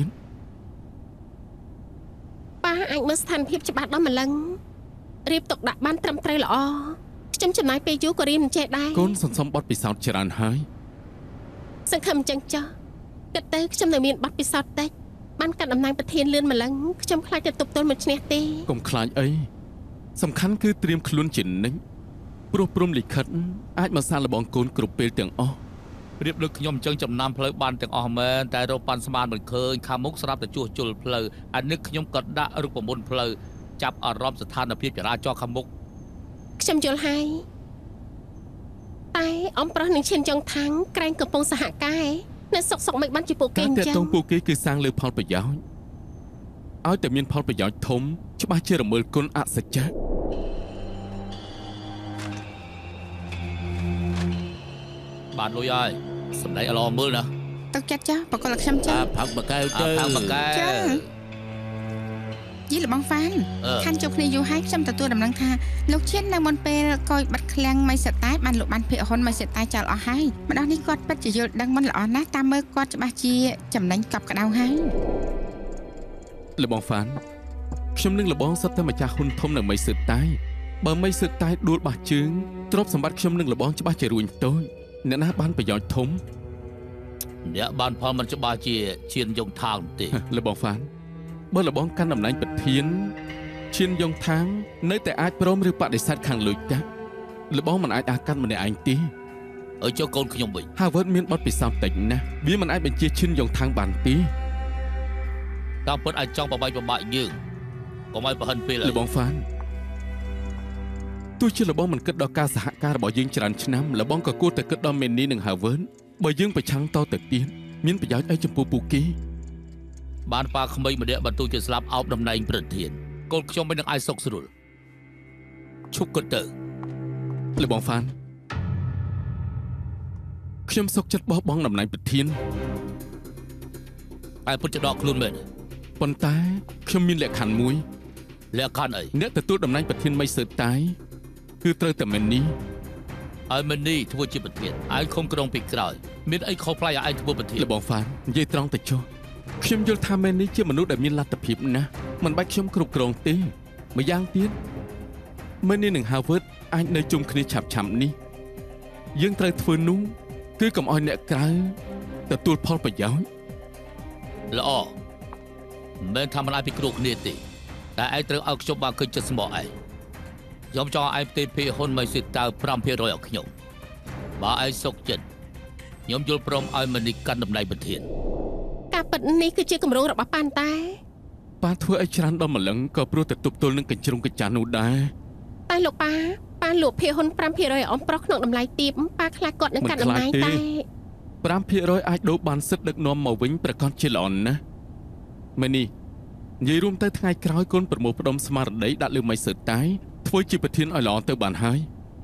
ប៉ាអាចមើលស្ថានភាពច្បាស់ដល់ម្លឹងរៀបទុកដាក់បានត្រឹមត្រូវល្អខ្ញុំចំណាយពេលយូរក៏រៀនមិនចេះដែរកូនសន្សំបទពិសោធន៍ច្រើនហើយសង្ឃឹមអញ្ចឹងចុះគិតទៅខ្ញុំនៅមានបទពិសោធន៍តិចបានកាត់តំណែងប្រធានលឿនម្លឹងខ្ញុំខ្លាចទៅទប់ទល់មិនឈ្នះទេកុំខ្លាចអីសំខាន់គឺត្រៀមខ្លួនជានិច្ចព្រោះព្រំលិខិតអាចមកសាកល្បងកូនគ្រប់ពេលទាំងអស់រៀបដូចខ្ញុំអញ្ចឹងចំណាំផ្លូវបានទាំងអស់មែនតែរកប៉ាន់ស្មានមិនឃើញខាងមុខស្រាប់តែជួសជុលផ្លូវអានេះខ្ញុំក៏ដាក់រូបមន្តផ្លូវចាប់អារម្មណ៍ស្ថានភាពចរាចរណ៍ខាងមុខខ្ញុំយល់ហើយតែអំប្រុសនឹងឈានចុងថាំងក្រែងកំពុងសហការនៅសុកសុកមិនបានជាពួកគេការអញ្តាក់ចឹទងងពួកគេគឺសាងលើផលប្រយោជន៍ឲ្យតែមានផលប្រយោជន៍ធំច្បាស់ជារមើលគុណអសច្ចៈបានលុយហើយសម្ដែងល្អមើលណាទឹកចិត្តចាស់បកលខ្ញុំចាអាផឹកបកែវទៅខាងបកែយីលបងហ្វានខាន់ជួបគ្នាយូរហើយខ្ញុំទទួលដំណឹងថាលោកឈៀននៅមុនពេលកយបាត់ឃ្លាំងមិនសិតតែបានលោកបានភាកហ៊ុនមិនសិតតែចោលអស់ហើយម្ដងនេះគាត់ពិតជាយល់ដឹងមិនល្អណាស់តាមមើលគាត់ច្បាស់ជាចំណេញកប់ក្តៅហើយលបងហ្វានខ្ញុំនឹងលបងសុទ្ធតែម្ចាស់ហ៊ុនធំនៅមិនសិតតែបើមិនសិតតែដួលបះជើងទ្រព្យសម្បត្តិខ្ញុំនឹងលបងច្បាស់ជារួញតូចអ្នកណាបានប្រយោជន៍ធំអ្នកបានផលមិនច្បាស់ជាឈានយងថាងទេលបងហ្វានបើលបងកាន់តំណែងប្រធានឈានយងថាងនៅតែអាចព្រមឬបដិសេធខាងលុយកាក់លបងមិនអាចអាកាន់ម្នាក់ឯងទេអើចុះកូនខ្ញុំវិញ Harvard មានបទពិសោធន៍តិចណាស់វាមិនអាចបញ្ជាឈានយងថាងបានទេតាមពិតអាចចង់បបាយបបាក់យើងកុំឲ្យប្រហិនពេលលបងហ្វានទោះជាលបងមិនគិតដល់ការសហការរបស់យើងច្រើនឆ្នាំលបងក៏គួរតែគិតដល់មេនីនិង Harvard បើយើងប្រឆាំងតទៅទៀតមានប្រយោជន៍អីចំពោះពួកគេបានប៉ាក្មេងម្នាក់បន្ទូជាស្លាប់អោបតំណែងប្រធានកូនខ្ញុំមិននឹងអាចសុកស្រួលឈប់គិតទៅលបងហ្វានខ្ញុំសុកចិត្តបោះបង់តំណែងប្រធានតែពុតចដកខ្លួនមែនប៉ុន្តែខ្ញុំមានលក្ខខណ្ឌមួយលក្ខខណ្ឌអីអ្នកទទួលតំណែងប្រធានមិនសើតែគឺត្រូវតែមេនីឲ្យមេនីធ្វើជាប្រធានឯងខំក្រងពីក្រោយមានអីខុសប្លែកឲ្យឯងធ្វើប្រធានលបងហ្វាននិយាយត្រង់ទៅចុះខ្ញុំយល់ថាមេនីជាមនុស្សដែលមានលទ្ធភាពណាស់មិនបាច់ខ្ញុំគ្រប់គ្រងទេម្យ៉ាងទៀតមេនីនិង Harvard អាចនៅជុំគ្នាឆាប់ឆាប់នេះយើងត្រូវធ្វើនោះគឺកុំឲ្យអ្នកក្រៅទទួលផលប្រយោជន៍ល្អមិនថាមិនអាចពិគ្រោះគ្នាទេតែឯងត្រូវឲ្យខ្ញុំបានឃើញចិត្តស្មោះឯងខ្ញុំចង់ឲ្យឯងផ្ទេរភាគហ៊ុនមិនសិតតើ 5% ឲ្យខ្ញុំបើឯងសុកចិត្តខ្ញុំយល់ព្រមឲ្យមេនីកាន់តំណែងប្រធានការពិតនេះគឺជាគម្រោងរបស់ប៉ាន់តែប៉ាធ្វើឲ្យច្រើនដល់ម្លឹងក៏ព្រោះតែទប់ទល់នឹងកញ្ជ្រុងកញ្ចាស់នោះដែរតែលោកប៉ាប៉ាលក់ភាគហ៊ុន 5% ឲ្យអំប្រុសក្នុងតម្លៃទាបប៉ាខ្លាចគាត់នឹងកាត់តំណែងតែ fiveភាគរយ អាចដូរបានសិទ្ធិដឹកនាំមកវិញប្រកាសជាល្អណាស់មែននេះនិយាយរួមទៅថ្ងៃក្រោយកូនប្រមូលផ្ដុំស្មារតីដាក់លើមីសើតាយធ្វើជាប្រធានឲ្យល្អទៅបានហើយ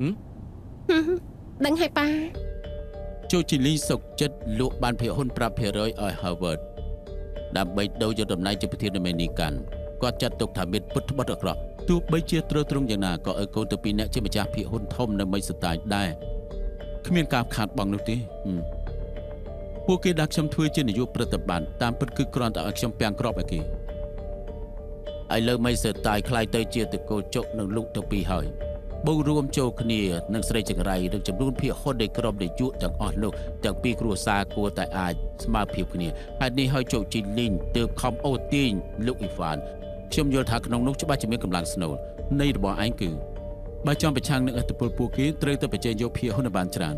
ដឹងហើយប៉ាចូលជីលីសុកចិត្តលក់បានភាគហ៊ុនfiveភាគរយឲ្យ Harvard ដើម្បីដូរយកតំណែងជាប្រធាននៃមេនីកាន់គាត់ចាត់ទុកថាមានពុតត្បិតអាក្រក់ទោះបីជាត្រូវត្រង់យ៉ាងណាក៏ឲ្យកូនទៅពីរនាក់ជាម្ចាស់ភាគហ៊ុនធំនៅមីសើតាយដែរគ្មានការខាតបង់នោះទេពួកគេដាក់ខ្ញុំធ្វើជានាយកប្រតិបត្តិតាមពិតគឺគ្រាន់តែឲ្យខ្ញុំពាំងក្របឲ្យគេឥឡូវមីសើតាយខ្លាយទៅជាតកូលជុកនឹងលោកទៅពីរហើយបូករួមចូលគ្នានឹងស្រីចង្រៃនឹងចំនួនភាគហ៊ុននៃក្រុមនាយកទាំងអស់នោះទាំងពីរគ្រួសារគួរតែអាចស្មើភាពគ្នាហើយនេះឲ្យជោគជ័យលីងទើបខំអូទាញលោកអ៊ីវ៉ានខ្ញុំយល់ថាក្នុងនោះច្បាស់ជាមានកម្លាំងស្នូលនៃរបស់ឯងគឺបើចង់ប្រឆាំងនឹងឥទ្ធិពលពួកគេត្រូវតែបញ្ចេញយកភាគហ៊ុនបានច្រើន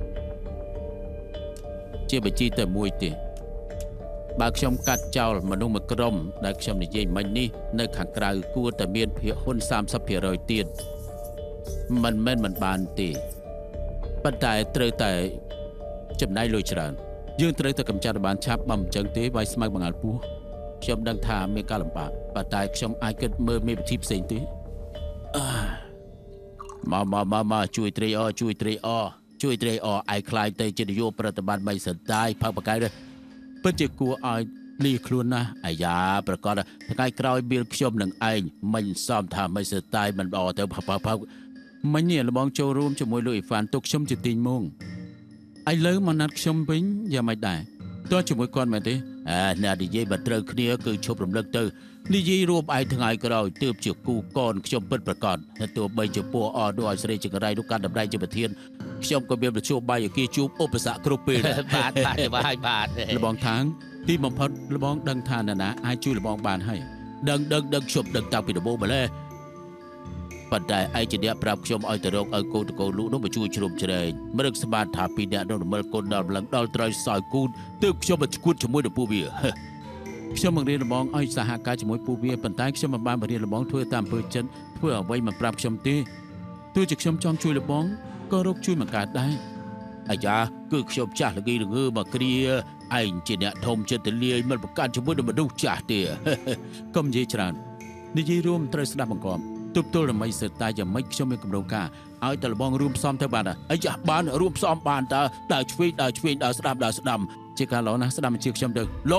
ជាបញ្ជីតែមួយទេបើខ្ញុំកាត់ចោលមនុស្សមួយក្រុមដែលខ្ញុំនិយាយមិញនេះនៅខាងក្រៅគួរតែមានភាគហ៊ុនthirtyភាគរយទៀតមិនមែនមិនបានទេប៉ុន្តែត្រូវតែចំណាយលុយច្រើនយើងត្រូវតែកម្ចាត់បានឆាប់បើមិនចឹងទេវាយស្មៅបង្អល់ពោះខ្ញុំដឹងថាមានការលំបាកប៉ុន្តែខ្ញុំអាចគិតមើលមេវិធីផ្សេងទេមកមកមកមកជួយត្រីអជួយត្រីអជួយត្រីអឯខ្លាយទៅជានាយកប្រតិបត្តិមីសើតាយផឹកបកែទៅពិតជាគួរឲ្យលីខ្លួនណាស់អាយ៉ាប្រកាសថ្ងៃក្រោយបៀលខ្ញុំនឹងឯងមិញសំថាមីសើតាយមិនអទៅផឹកផឹកមិញនេះលបងចូលរួមជាមួយលោកអ៊ីវ៉ានទុកខ្ញុំជាទីងមងឥឡូវមកណាត់ខ្ញុំវិញយ៉ាងម៉េចដែរតើជាមួយគាត់មែនទេអាណានិយាយបើត្រូវគ្នាគឺឈប់រំលឹកទៅនិយាយរួមឯថ្ងៃក្រោយទើបជាគូកនខ្ញុំពិតប្រកបទោះបីជាពួកអដូចឲ្យស្រីចង្រៃនោះកាន់តម្លៃជាប្រធានខ្ញុំក៏មានប្រជុំបាយឲ្យគេជួបឧបសគ្គគ្រប់ពេលបាទបាទបាទបាទលបងខាងទីបំផុតលបងដឹងថាណានាអាចជួយលបងបានហើយដឹងដឹងដឹងខ្ញុំដឹងតាំងពីដំបូងម្ល៉េះប៉ុន្តែឯជាអ្នកប្រាប់ខ្ញុំឲ្យទៅរកឲ្យកូនតកូនលូនោះមកជួយជ្រុំជ្រែងមិននឹកស្មានថាពីអ្នកនោះរមិលកូនដល់ម្លឹងដល់ត្រូវសោយគូនទើបខ្ញុំមកឈួតជាមួយនឹងពួកវាខ្ញុំបង្រៀនលបងឲ្យសហការជាមួយពួកវាប៉ុន្តែខ្ញុំមិនបានបង្រៀនលបងធ្វើតាមអំពើចិត្តធ្វើអ្វីមិនប្រាប់ខ្ញុំទេទោះជាខ្ញុំចង់ជួយលបងក៏រកជួយមកកើតដែរអាយ៉ាគឺខ្ញុំចាស់ល្ងីល្ងើមកគ្រាឯងជាអ្នកធំចិត្តទលាយមិនប្រកាន់ជាមួយនឹងមនុស្សចាស់ទេកុំនិយាយច្រើននិយាយរួមត្រូវស្ដាប់បង្គាប់ទប់ទល់រមីសើតាយ៉ាងម៉េចខ្ញុំមានកម្រងការឲ្យតលបងរួមផ្សំទៅបានអាយ៉ាបានរួមផ្សំបានតើដើរឆ្វេងដើរឆ្វេងដើរស្ដាប់ដើរស្ដាំជាការល្អណាស់ស្ដាប់បញ្ជាខ្ញុំទៅលោ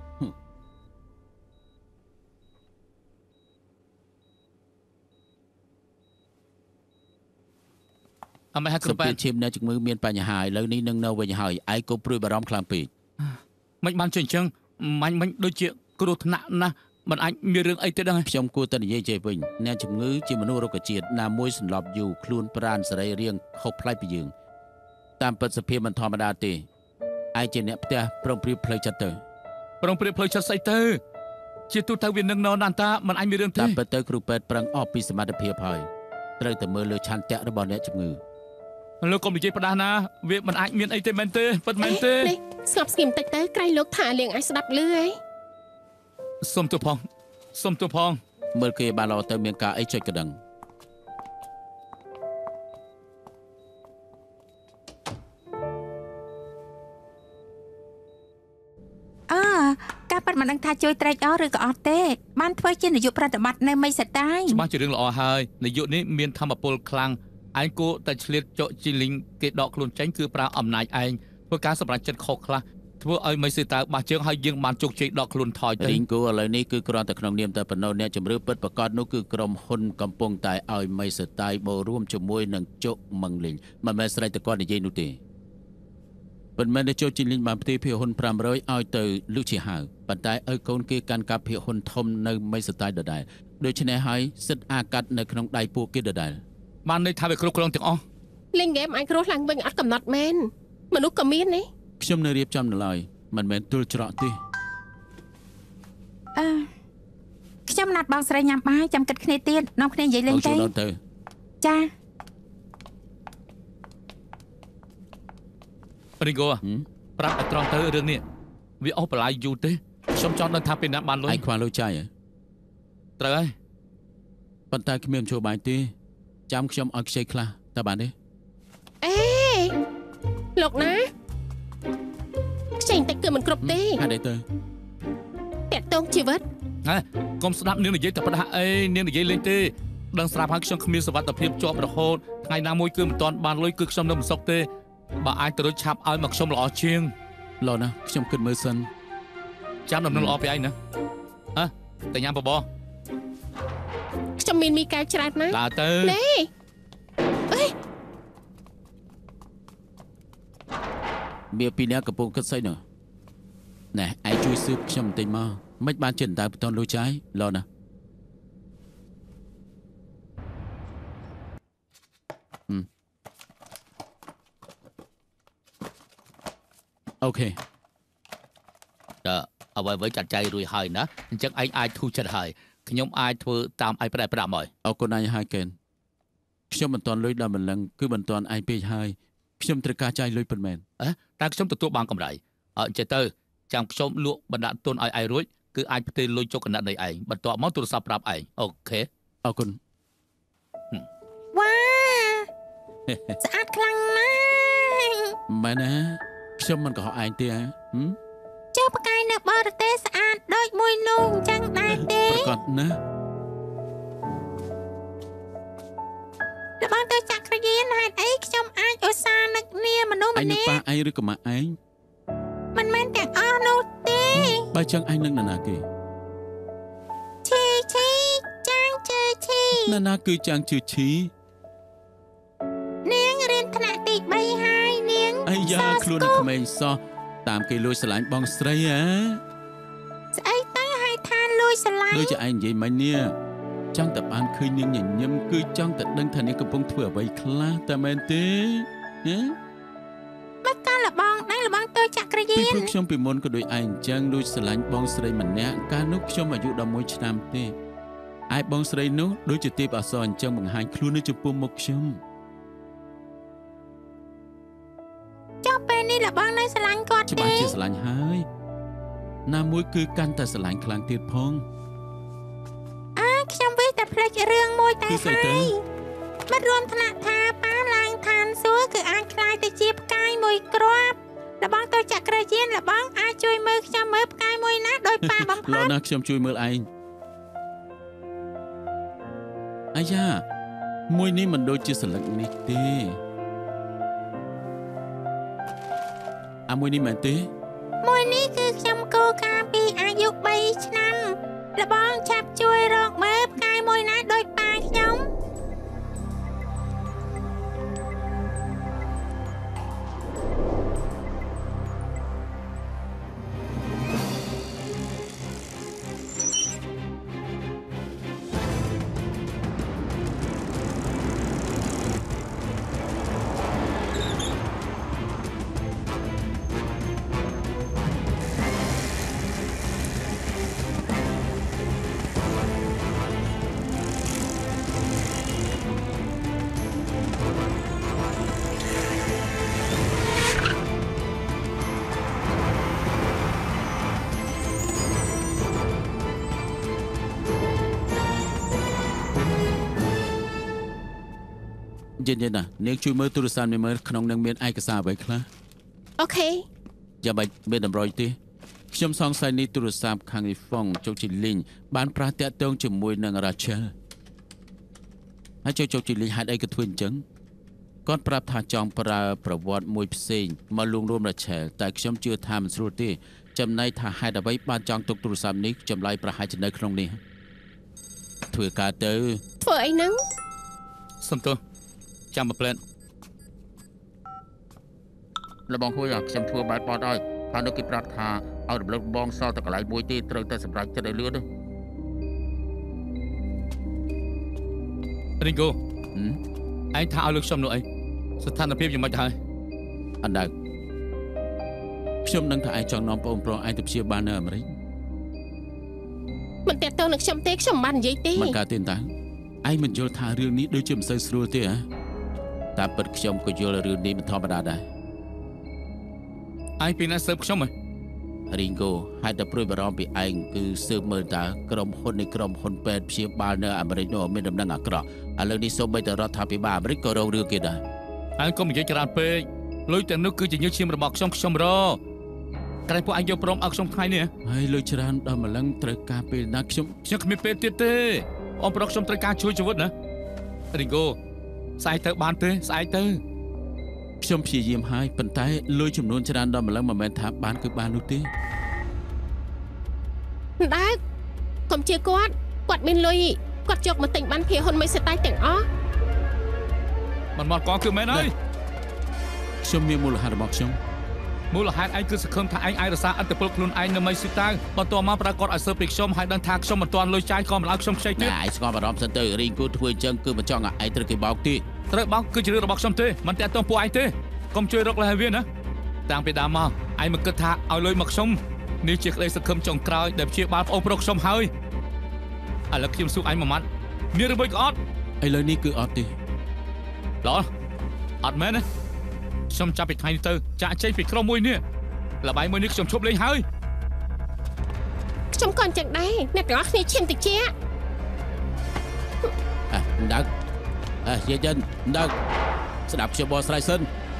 អមហេតុគ្រូប៉ែនឈាមនៅជំងឺមានបញ្ហាឥឡូវនេះនឹងនៅវិញហើយឯងក៏ព្រួយបារម្ភខ្លាំងពេកមិនបានជាអញ្ចឹងមាញ់មិញដូចជាគ្រោះថ្នាក់ណាស់មិនអាចមានរឿងអីទេដឹងខ្ញុំគួរតែនិយាយចេះវិញអ្នកជំងឺជាមនុស្សរោគជាតិណាមួយសន្លប់យូរខ្លួនប្រាណសរីរាង្គខុសប្លែកពីយើងតាមពិតសភាពមិនធម្មតាទេឯងជាអ្នកផ្ទះប្រុងប្រៀបផ្លូវចិត្តទៅប្រុងប្រៀបផ្លូវចិត្តស្អីទៅជាទូទៅវានឹងណនតាមិនអាចមានរឿងទេតាមពិតទៅគ្រូពេទ្យប្រឹងអស់ពីសមត្ថភាពហើយត្រូវតែមើលលើឆន្ទៈរបស់អ្នកជំងឺលោកកុំនិយាយផ្ដាស់ណាវាមិនអាចមានអីទេមែនទេពិតមែនទេនេះស្ងប់ស្ងៀមតិចទៅក្រៃលោកថាលៀងអាចស្ដាប់លឺអីសុំទោសផងសុំទោសផងមើលគេបានល្អទៅមានការអីចុចកណ្ដឹងអើការប៉ាត់មិនដឹងថាជួយត្រេកអរឬក៏អត់ទេបានធ្វើជានាយកប្រតិបត្តិនៅមីសើតាយច្បាស់ជារឿងល្អហើយនាយកនេះមានធម៌ពលខ្លាំងឯងគួរតែឆ្លៀតចុកជីលីងគេដកខ្លួនចេញគឺប្រើអំណាចឯងធ្វើការសម្រេចចិត្តខុសខ្លះធ្វើឲ្យមីសើតាយបាស់ជើងហើយយើងបានជោគជ័យដកខ្លួនថយទៅរីងគូឥឡូវនេះគឺគ្រាន់តែក្នុងនាមតែប៉ុណ្ណោះអ្នកជំរឿពិតប្រកបនោះគឺក្រុមហ៊ុនកំពុងតែឲ្យមីសើតាយបូករួមជាមួយនឹងជុកមឹងលីងមិនមែនស្រេចតែគាត់និយាយនោះទេប៉ុន្តែជុកជីលីងបានផ្ទេរភាគហ៊ុនfive hundredឲ្យទៅលឺជាហៅប៉ុន្តែឲ្យកូនគេកាន់កាប់ភាគហ៊ុនធំនៅមីសើតាយដដែលដូច្នេះហើយសិទ្ធិអាកាត់នៅក្នុងដៃពួកគេដដែលបានន័យថាវាគ្រប់គ្រងទាំងអស់លេងហ្គេមអាចគ្រោះឡើងវិញអត់កំណត់មែនមនុស្សក៏មាននេះខ្ញុំនៅរៀបចំនៅឡើយមិនមែនទល់ច្រកទេអឺខ្ញុំណាត់បងស្រីញ៉ាំបាយចាំគិតគ្នាទៀតនាំគ្នានិយាយលេងទៅចារីកូប្រាប់ឲ្យត្រង់ទៅរឿងនេះវាអស់បន្លាយយូរទេខ្ញុំចង់ដឹងថាពេលណាបានលុយឯងខ្វះលុយចាយត្រូវហើយប៉ុន្តែគ្មានចូលបាយទេចាំខ្ញុំឲ្យខ្ចីខ្លះតើបានទេអេលោកណាមិនគ្រប់ទេហេតុអីទៅតាក់ទងជីវិតហេកុំស្ដាប់នាងនិយាយតែផ្ដាស់អីនាងនិយាយលេងទេដឹងស្រាប់ហើយខ្ញុំគ្មានសុវត្ថិភាពជាប់រហូតថ្ងៃណាមួយគឺមិនទាន់បានលុយគឺខ្ញុំនៅមិនសុខទេបើអាចទៅរត់ឆាប់ឲ្យមកខ្ញុំល្អជាងឡណាខ្ញុំគិតមើលសិនចាំដំណឹងល្អពីឯងណាអើតែញ៉ាំបបរខ្ញុំមានមីកែវច្រើនណាស់ដើរទៅណែអេមានពីអ្នកកំពុងគិតស្អីនោះណែឯងជួយស៊ើបខ្ញុំបន្តិចមកមិនបានចិត្តតើបន្តលុយចាយឡណាអូខេតើអ្វីៗចាត់ចែងរួចហើយណាអញ្ចឹងឯងអាចធូរចិត្តហើយខ្ញុំអាចធ្វើតាមឯងប្រែប្រាប់មកអរគុណឯងហើយកែនខ្ញុំមិនទាន់លុយដល់ម្លឹងគឺមិនទាន់ឯងពេកហើយខ្ញុំត្រូវការចាយលុយប៉ុន្មានអើតែខ្ញុំទទួលបានកម្រៃអញ្ចឹងទៅចាំខ្ញុំលក់បណ្ដាក់ទុនឲ្យឯងរួចគឺអាចផ្ទេរលុយចុកកណ្ដាត់នៃឯងបន្ទាប់មកទូរស័ព្ទប្រាប់ឯងអូខេអរគុណវ៉ាស្អាតខ្លាំងណាស់មែនណាខ្ញុំមិនកុហកឯងទេហ៎ចុះផ្កាយនៅបរទេសស្អាតដូចមួយនោះអញ្ចឹងដែរទេប្រកបណាតើបងទៅចាក់ក្រយានហេតុអីខ្ញុំអាចឧស្សាហ៍នឹកនាមនុស្សម្ឯងនឹកនាក់ប៉ះឯងឬក៏ម៉ាក់ឯងមិនមែនទាំងអស់នោះទេបើចឹងឯងនឹកនរណាគេឈីឈីចាងជើឈីនរណាគឺចាំងជឿឈីនាងរៀនថ្នាក់ទីបីហើយនាងអាយ៉ាខ្លួននៅក្មេងសោះតាមគេលួចស្រឡាញ់បងស្រីហ៎ស្អីទៅឲ្យថាលួចស្រឡាញ់ដូចជាឯងនិយាយមិញនេះចង់តែបានឃើញនាងញញឹមគឺចង់តែដឹងថានាងកំពុងធ្វើអ្វីខ្លះតែមែនទេហ៎មកកាលលបងដែរលបងទៅចាក់ក្រយាពីនព្រោះខ្ញុំពីមុនក៏ដូចឯងអញ្ចឹងលួចស្រឡាញ់បងស្រីម្នាក់កាលនោះខ្ញុំអាយុដប់មួយឆ្នាំទេឯបងស្រីនោះដូចជាទេពអប្សរអញ្ចឹងបង្ហាញខ្លួននៅចំពោះមុខខ្ញុំចុះពេលនេះលបងនៅស្រឡាញ់គាត់ច្បាទេស់ជាស្រឡាញ់ហើយណាមួយគឺកាន់តែស្រឡាញ់ខ្លាំងទៀតផងអើខ្ញុំវិតែផ្លេចរឿងមួយតែគឺស្អីហើទៅយមិត្តរួមថ្នាក់ថាប៉ាឡើងឋានសួគ៌គឺអាចខ្លាយទៅជាផ្កាយមួយគ្រាប់លបងទៅចាក់ក្រយានលបងអាចជួយមើលខ្ញុំមើលផ្កាយមួយណាដោយប៉ាបំផុឡតណាខ្ញុំជួយមើលឯងអាយ៉ាមួយនេះមិនដូចជាសន្លឹកនេះទេអាមួយនេះមែនទេមួយនេះគឺខ្ញុំកូកាពីអាយុបីឆ្នាំលបងចាប់ជួយរកមើលផ្កាយមួយណាដោយប៉ាខ្ញុំយិនយិនណានាងជួយមើលទូរស័ព្ទមើលក្នុងនឹងមានឯកសារអ្វីខ្លះអូខេយ៉ាបាច់មានតម្រុយទេខ្ញុំសង្ស័យនេះទូរស័ព្ទខាងនេះហ្វុងជោគជិលីងបានប្រាស់តាក់ទងជាមួយនឹងរ៉ាឆែលហើយជោគជិលីងហេតុអីក៏ធ្វើអញ្ចឹងគាត់ប្រាប់ថាចង់ប្រើប្រវត្តិមួយផ្សេងមកលួងរួមរ៉ាឆែលតែខ្ញុំជឿថាមិនស្រួលទេចំណែកថាហេតុអ្វីបានចង់ទុកទូរស័ព្ទនេះចម្លើយប្រហែលជានៅក្នុងនេះធ្វើការទៅធ្វើអីហ្នឹងសំទោសចាំមកផ្លែតលបងហួយខ្ញុំធ្វើបែបបត់ហើយហើយនៅគេប្រាប់ថាឲ្យរំលឹកបងសល់តែកន្លែងមួយទេត្រូវតែសម្រេចចិត្តឲ្យលឿនរីងូហឹមឯងថាឲ្យលើកខ្ញុំនោះអីស្ថានភាពយ៉ាងម៉េចទៅហើយអណ្ដើកខ្ញុំនឹងថាឯងចង់នាំបងប្រុសឯងទៅព្យាបាលនៅអាមេរិកមិនតាក់ទងនឹងខ្ញុំទេខ្ញុំមិនបាននិយាយទេមិនកើតទេតាឯងមិនយល់ថារឿងនេះដូចជាមិនសូវស្រួលទេហ៎តែពិតខ្ញុំក៏យល់រឿងនេះមិនធម្មតាដែរឯងពីណាស៊ើបខ្ញុំហ៎រីងូហេតុតែព្រួយបារម្ភពីឯងគឺស៊ើបមើលតើក្រុមហ៊ុននៃក្រុមហ៊ុនពេទ្យព្យាបាលនៅអាមេរិកនោះមានដំណឹងអាក្រក់ឥឡូវនេះសូម្បីតែរដ្ឋាភិបាលអាមេរិកក៏រងរឿងគេដែរឯងកុំនិយាយច្រើនពេកលុយទាំងនោះគឺជាញើសឈាមរបស់ខ្ញុំខ្ញុំរកក្រែងពួកឯងយកព្រមឲ្យខ្ញុំថ្ងៃនេះហើយលុយច្រើនដល់ម្លឹងត្រូវការពេលណាខ្ញុំខ្ញុំគ្មានពេលទៀតទេបងប្រុសខ្ញុំត្រូវការជួយជីវិតណារីងូស្អែកទៅបានទេស្អែកទៅខ្ញុំព្យាយាមហើយប៉ុន្តែលុយចំនួនច្រើនដល់ម្លឹងមិនមែនថាបានគឺបាននោះទេដើកកុំជឿគាត់គាត់មានលុយគាត់យកមកទិញបានភាហ៊ុនមិនស្ដាយទាំងអស់មិនមកកគឺមែនហើយខ្ញុំមានមូលហេតុរបស់ខ្ញុំមូលហេតុឯងគឺសង្ឃឹមថាឯងអាចរក្សាអត្តពលខ្លួនឯងនៅមិនស៊ីតាបន្ទាប់មកប្រកាសឲ្យសើពីខ្ញុំហើយដឹងថាខ្ញុំមិនទាន់លុយចាយក៏មិនឲ្យខ្ញុំខ្ចីទៀតឯងស្គាល់អារម្មណ៍សិនទៅរីងគូធ្វើអញ្ចឹងគឺមិនចង់ឲ្យឯងត្រូវគេបោកទេត្រូវបោកគឺជារឿងរបស់ខ្ញុំទេមិនតាក់ទងពួកឯងទេកុំជួយរកលេសឲ្យវាណាតាំងពីដើមមកឯងមិនគិតថាឲ្យលុយមកខ្ញុំនេះជាក្តីសង្ឃឹមចុងក្រោយដែលព្យាបាលប្អូនប្រុសខ្ញុំហើយឥឡូវខ្ញុំសួរឯងមួយម៉ាត់មានឬមួយក៏អត់ឥឡូវនេះគឺអត់ទេល្អអត់មែនទេខ្ញុំចាប់ពីថ្ងៃនេះទៅចាក់ចេញពីក្រុមមួយនេះលបាយមួយនេះខ្ញុំឈប់លេងហើយខ្ញុំក៏អញ្ចឹងដែរអ្នកទាំងអស់គ្នាឈាមតិចអះដើកអះយាយចិនដើកស្ដាប់ខ្ញុំបកស្រាយសិន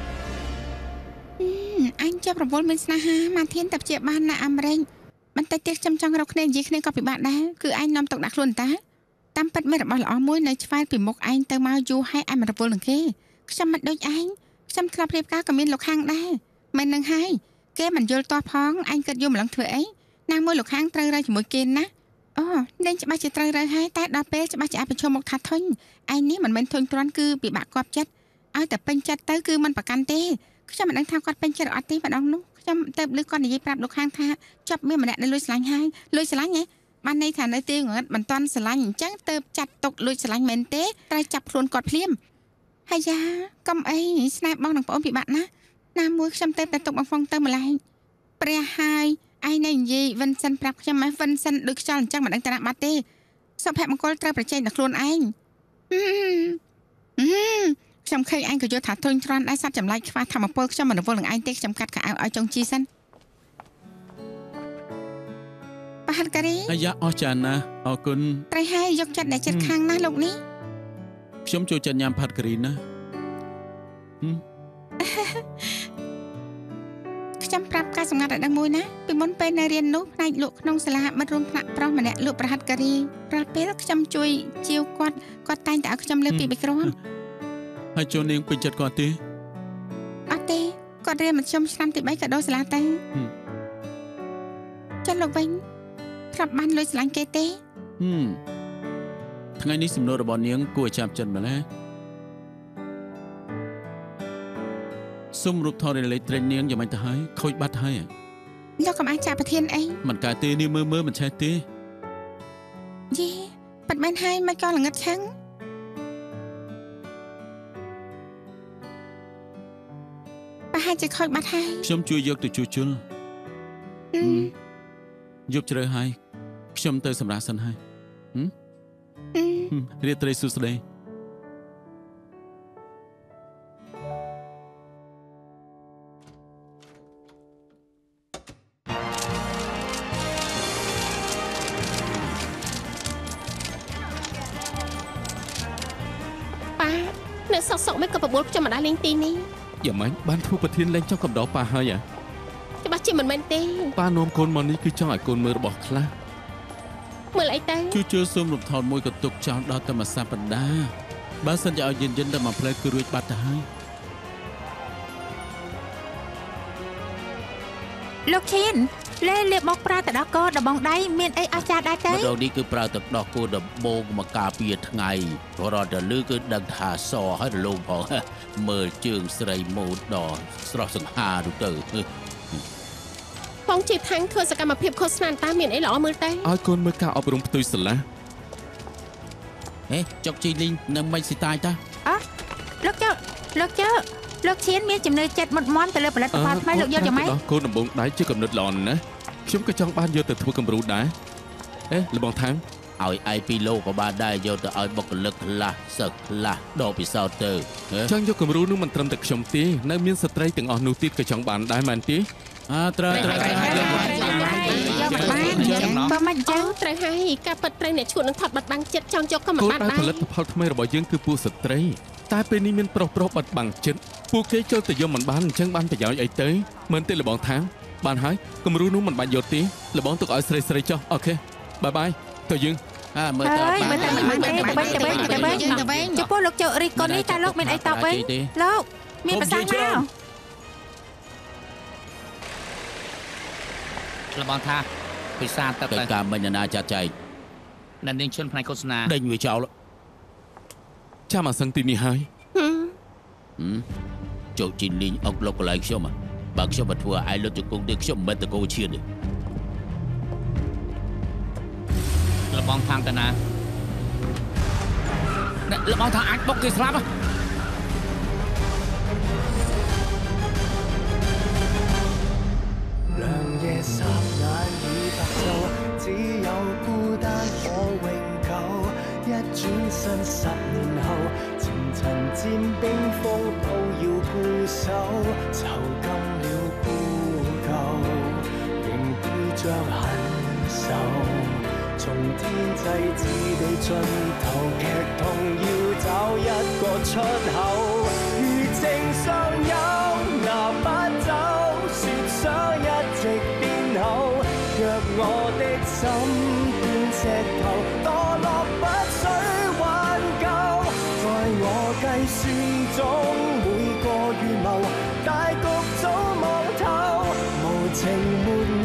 អញចាប់រវល់មានស្នេហាមកធានតែជាបានណាអាមេរិកបន្តិចទៀតខ្ញុំចង់រកគ្នានិយាយគ្នាក៏ពិបាកដែរគឺឯងនាំទុកដាក់ខ្លួនតាតាមពិតមានរបស់ល្អមួយនៅឆ្វែលពីមុខឯងទៅមកយូរហើយឯងមិនរវល់នឹងគេខ្ញុំមិនដូចឯងខ្ញុំធ្លាប់រៀបការក៏មានលោកខាងដែរមិននឹងហើយគេមិនយល់តោះផងឯងគិតយល់ម្លឹងធ្វើអីណាមួយលោកខាងត្រូវរើជាមួយគេណាអូលេងច្បាស់ជាត្រូវរើហើយតែដល់ពេលច្បាស់ជាអាចប្រឈមមុខថាធុញឯងនេះមិនមែនធុញទ្រាន់គឺពិបាកគាប់ចិត្តឲ្យតែពេញចិត្តទៅគឺមិនប្រកាន់ទេខ្ញុំមិនដឹងថាគាត់ពេញចិត្តអត់ទេម្ដងនោះខ្ញុំទៅលើគាត់និយាយប្រាប់លោកខាងថាចប់មានម្នាក់ដែលលួចស្រឡាញ់ហើយលួចស្រឡាញ់ហ៎បានន័យថានៅទីងឹតមិនតាន់ស្រឡាញ់អញ្ចឹងទៅចាត់ទុកលួចស្រឡាញ់មែនទេត្រូវចាប់ខ្លួនគាត់ភ្លាមហើយយ៉ាកុំអីស្នេហ៍បងនឹងប្អូនពិបាកណាស់ណាមួយខ្ញុំទៅតែទុកបងហ្វុងទៅម្ល៉េះព្រះហើយឯងនៅនិយាយវិនសិនប្រាប់ខ្ញុំម៉េះវិនសិនដូចខ្យល់អញ្ចឹងមិនដឹងតាបាត់ទេសុភមង្គលត្រូវប្រជែងដល់ខ្លួនឯងខ្ញុំឃើញឯងក៏យល់ថាធុញទ្រាន់ដែរសត្វចម្លែកខ្វះធម្មពលខ្ញុំមិនរវល់នឹងឯងទេខ្ញុំកាត់កៅអៅឲ្យចុងជីសិនប្រហែលការីអាយ៉ាអស់ចានណាអរគុណត្រូវហើយយកចិត្តដែលចិត្តខាងណាលោកនេះខ្ញុំចូលចិត្តញ៉ាំផាត់ការីណាខ្ញុំប្រាប់ការសម្ងាត់ឲ្យដឹងមួយណាពីមុនពេលនៅរៀននោះផ្នែកលក់ក្នុងសាលាមិត្តរួមថ្នាក់ប្រុសម្នាក់លក់ប្រហិតការីរាល់ពេលខ្ញុំជួយជាវគាត់គាត់តែងតែឲ្យខ្ញុំលើកពីបេក្រាមហើយចូលនាងពេញចិត្តគាត់ទេអត់ទេគាត់រៀនមធ្យមឆ្នាំទីបីក៏ដូរសាលាទៅចុះលោកវិញធ្លាប់បានលួចស្រឡាញ់គេទេថ្ងៃនេះសំណួររបស់នាងគួរឲ្យចាប់ចិត្តម្ល៉េះសុំរូបថតលេខត្រេញនាងយ៉ាងម៉េចទៅហើយខូចបាត់ហើយលោកកុំអាចចាក់ប្រធានអីមិនកើតទេនេះមើលមើលមិនឆេះទេយីប៉ាត់មែនហើយមិនក៏ល្ងឹតឆឹងប្រហែលជាខូចបាត់ហើយខ្ញុំជួយយកទៅជួសជុលយប់ជ្រៅហើយខ្ញុំទៅសម្រាប់សិនហើយរាត្រីសួស្តីនៅសក់សក់មិនក៏បបួលខ្ញុំមិនដែរលេងទីនេះយ៉ាងម៉េចបានធ្វើប្រធានលេងចុះកំដរប៉ាហើយហ៎ច្បាស់ជាមិនមែនទេប៉ានាំកូនមកនេះគឺចង់ឲ្យកូនមើលរបស់ខ្លះមើលអីទៅជួយជួយសុំរូបថតមួយក៏ទុកចោលដល់តែមួយសប្តាហ៍បើសិនជាឲ្យយិនយិនតែមួយផ្លែគឺរួចបាត់ទៅហើយលោកឈៀនលេលេបមកប្រើទៅដល់កដបងដៃមានអីអស្ចារ្យដែរទេម្ដងនេះគឺប្រើទឹកដោះគោដំបងមកការពារថ្ងៃរត់ទៅលឺគឺដឹងថាសហើយរលោងផងមើលជើងស្រីម៉ូតដល់ស្រស់សង្ហាទៅទៅបងជីថាំងធ្វើសកម្មភាពឃោសនាតាមានអីល្អមើលទេឲ្យកូនមើលការអប់រំផ្ទុយស្រឡះហេចុកជីលីងនឹងមិនស៊ីតាយតាអោះលោកចៅលោកចៅលោកឈៀនមានចំណឿចិត្តមុតមមទៅលើផលិតផលថ្មីលោកយកយ៉ាងម៉េចកូនដំបងដៃជាកំណត់ល្អណាស់ខ្ញុំក៏ចង់បានយកទៅធ្វើគំរូដែរអេលបងថាំងឲ្យឯពីលោកក៏បានដែរយកទៅឲ្យបុគ្គលិកខ្លះសឹកខ្លះដកពិសោធន៍ទៅចង់យកគំរូនោះមិនត្រឹមតែខ្ញុំទេនៅមានស្ត្រីទាំងអស់នោះទៀតក៏ចង់បានដែរមែនទេអើត្រូវត្រូវត្រូវយកបានបើមិនចឹងត្រូវហើយការប៉ັດត្រីអ្នកឈួតនឹងថត់បាត់បាំងចិត្តចង់យកក៏មិនគោលបានដៅដែរផលិតផលថ្មីរបស់យើងគឺពួកស្ត្រីតែពេលនេះមានប្រុសប្រុសបាត់បាំងចិត្តពួកគេចូលទៅយកមិនបានអញ្ចឹងបានប្រយោជន៍អីទៅមិនទេលបងថាំងបានហើយគំរូនោះមិនបាច់យកទេលបងទុកឲ្យស្រីស្រីចុះអូខេបាយបាយទៅយើងអើមើលអើទៅយមើលទៅមើលទៅទៅវិញទៅវិញទៅវិញចំពោះលោកជោរីកុននេះតើលោកមានអីតបវិញលោកមានប្រសាសន៍មកលបងថាពិសាទឹកកិច្ចការមិញណាចាត់ចែងអ្នកនាងឈុនផ្នែកឃោសនាដេញវាចោលចាំអាសឹងទីនេះហើយចូលជីលីងអុកលោកកន្លែងខ្ញុំបើខ្ញុំមកធ្វើឲ្យលុតជង្គង់ទៀតខ្ញុំមិនទៅកោឈៀនទេលបងថាទៅណាលបងថាអាចបុកគេស្លាប់亮夜霎眼已白晝，只有孤單可永久。一轉身十年後，前塵漸冰封都要固守，囚禁了孤舊，仍背着恨愁。從天際至地盡頭，劇痛要找一個出口。如情尚有，拿不走，說想一直變厚。若我的心變石頭，墮落不需挽救。在我計算中，每個預謀，大局早望透，無情沒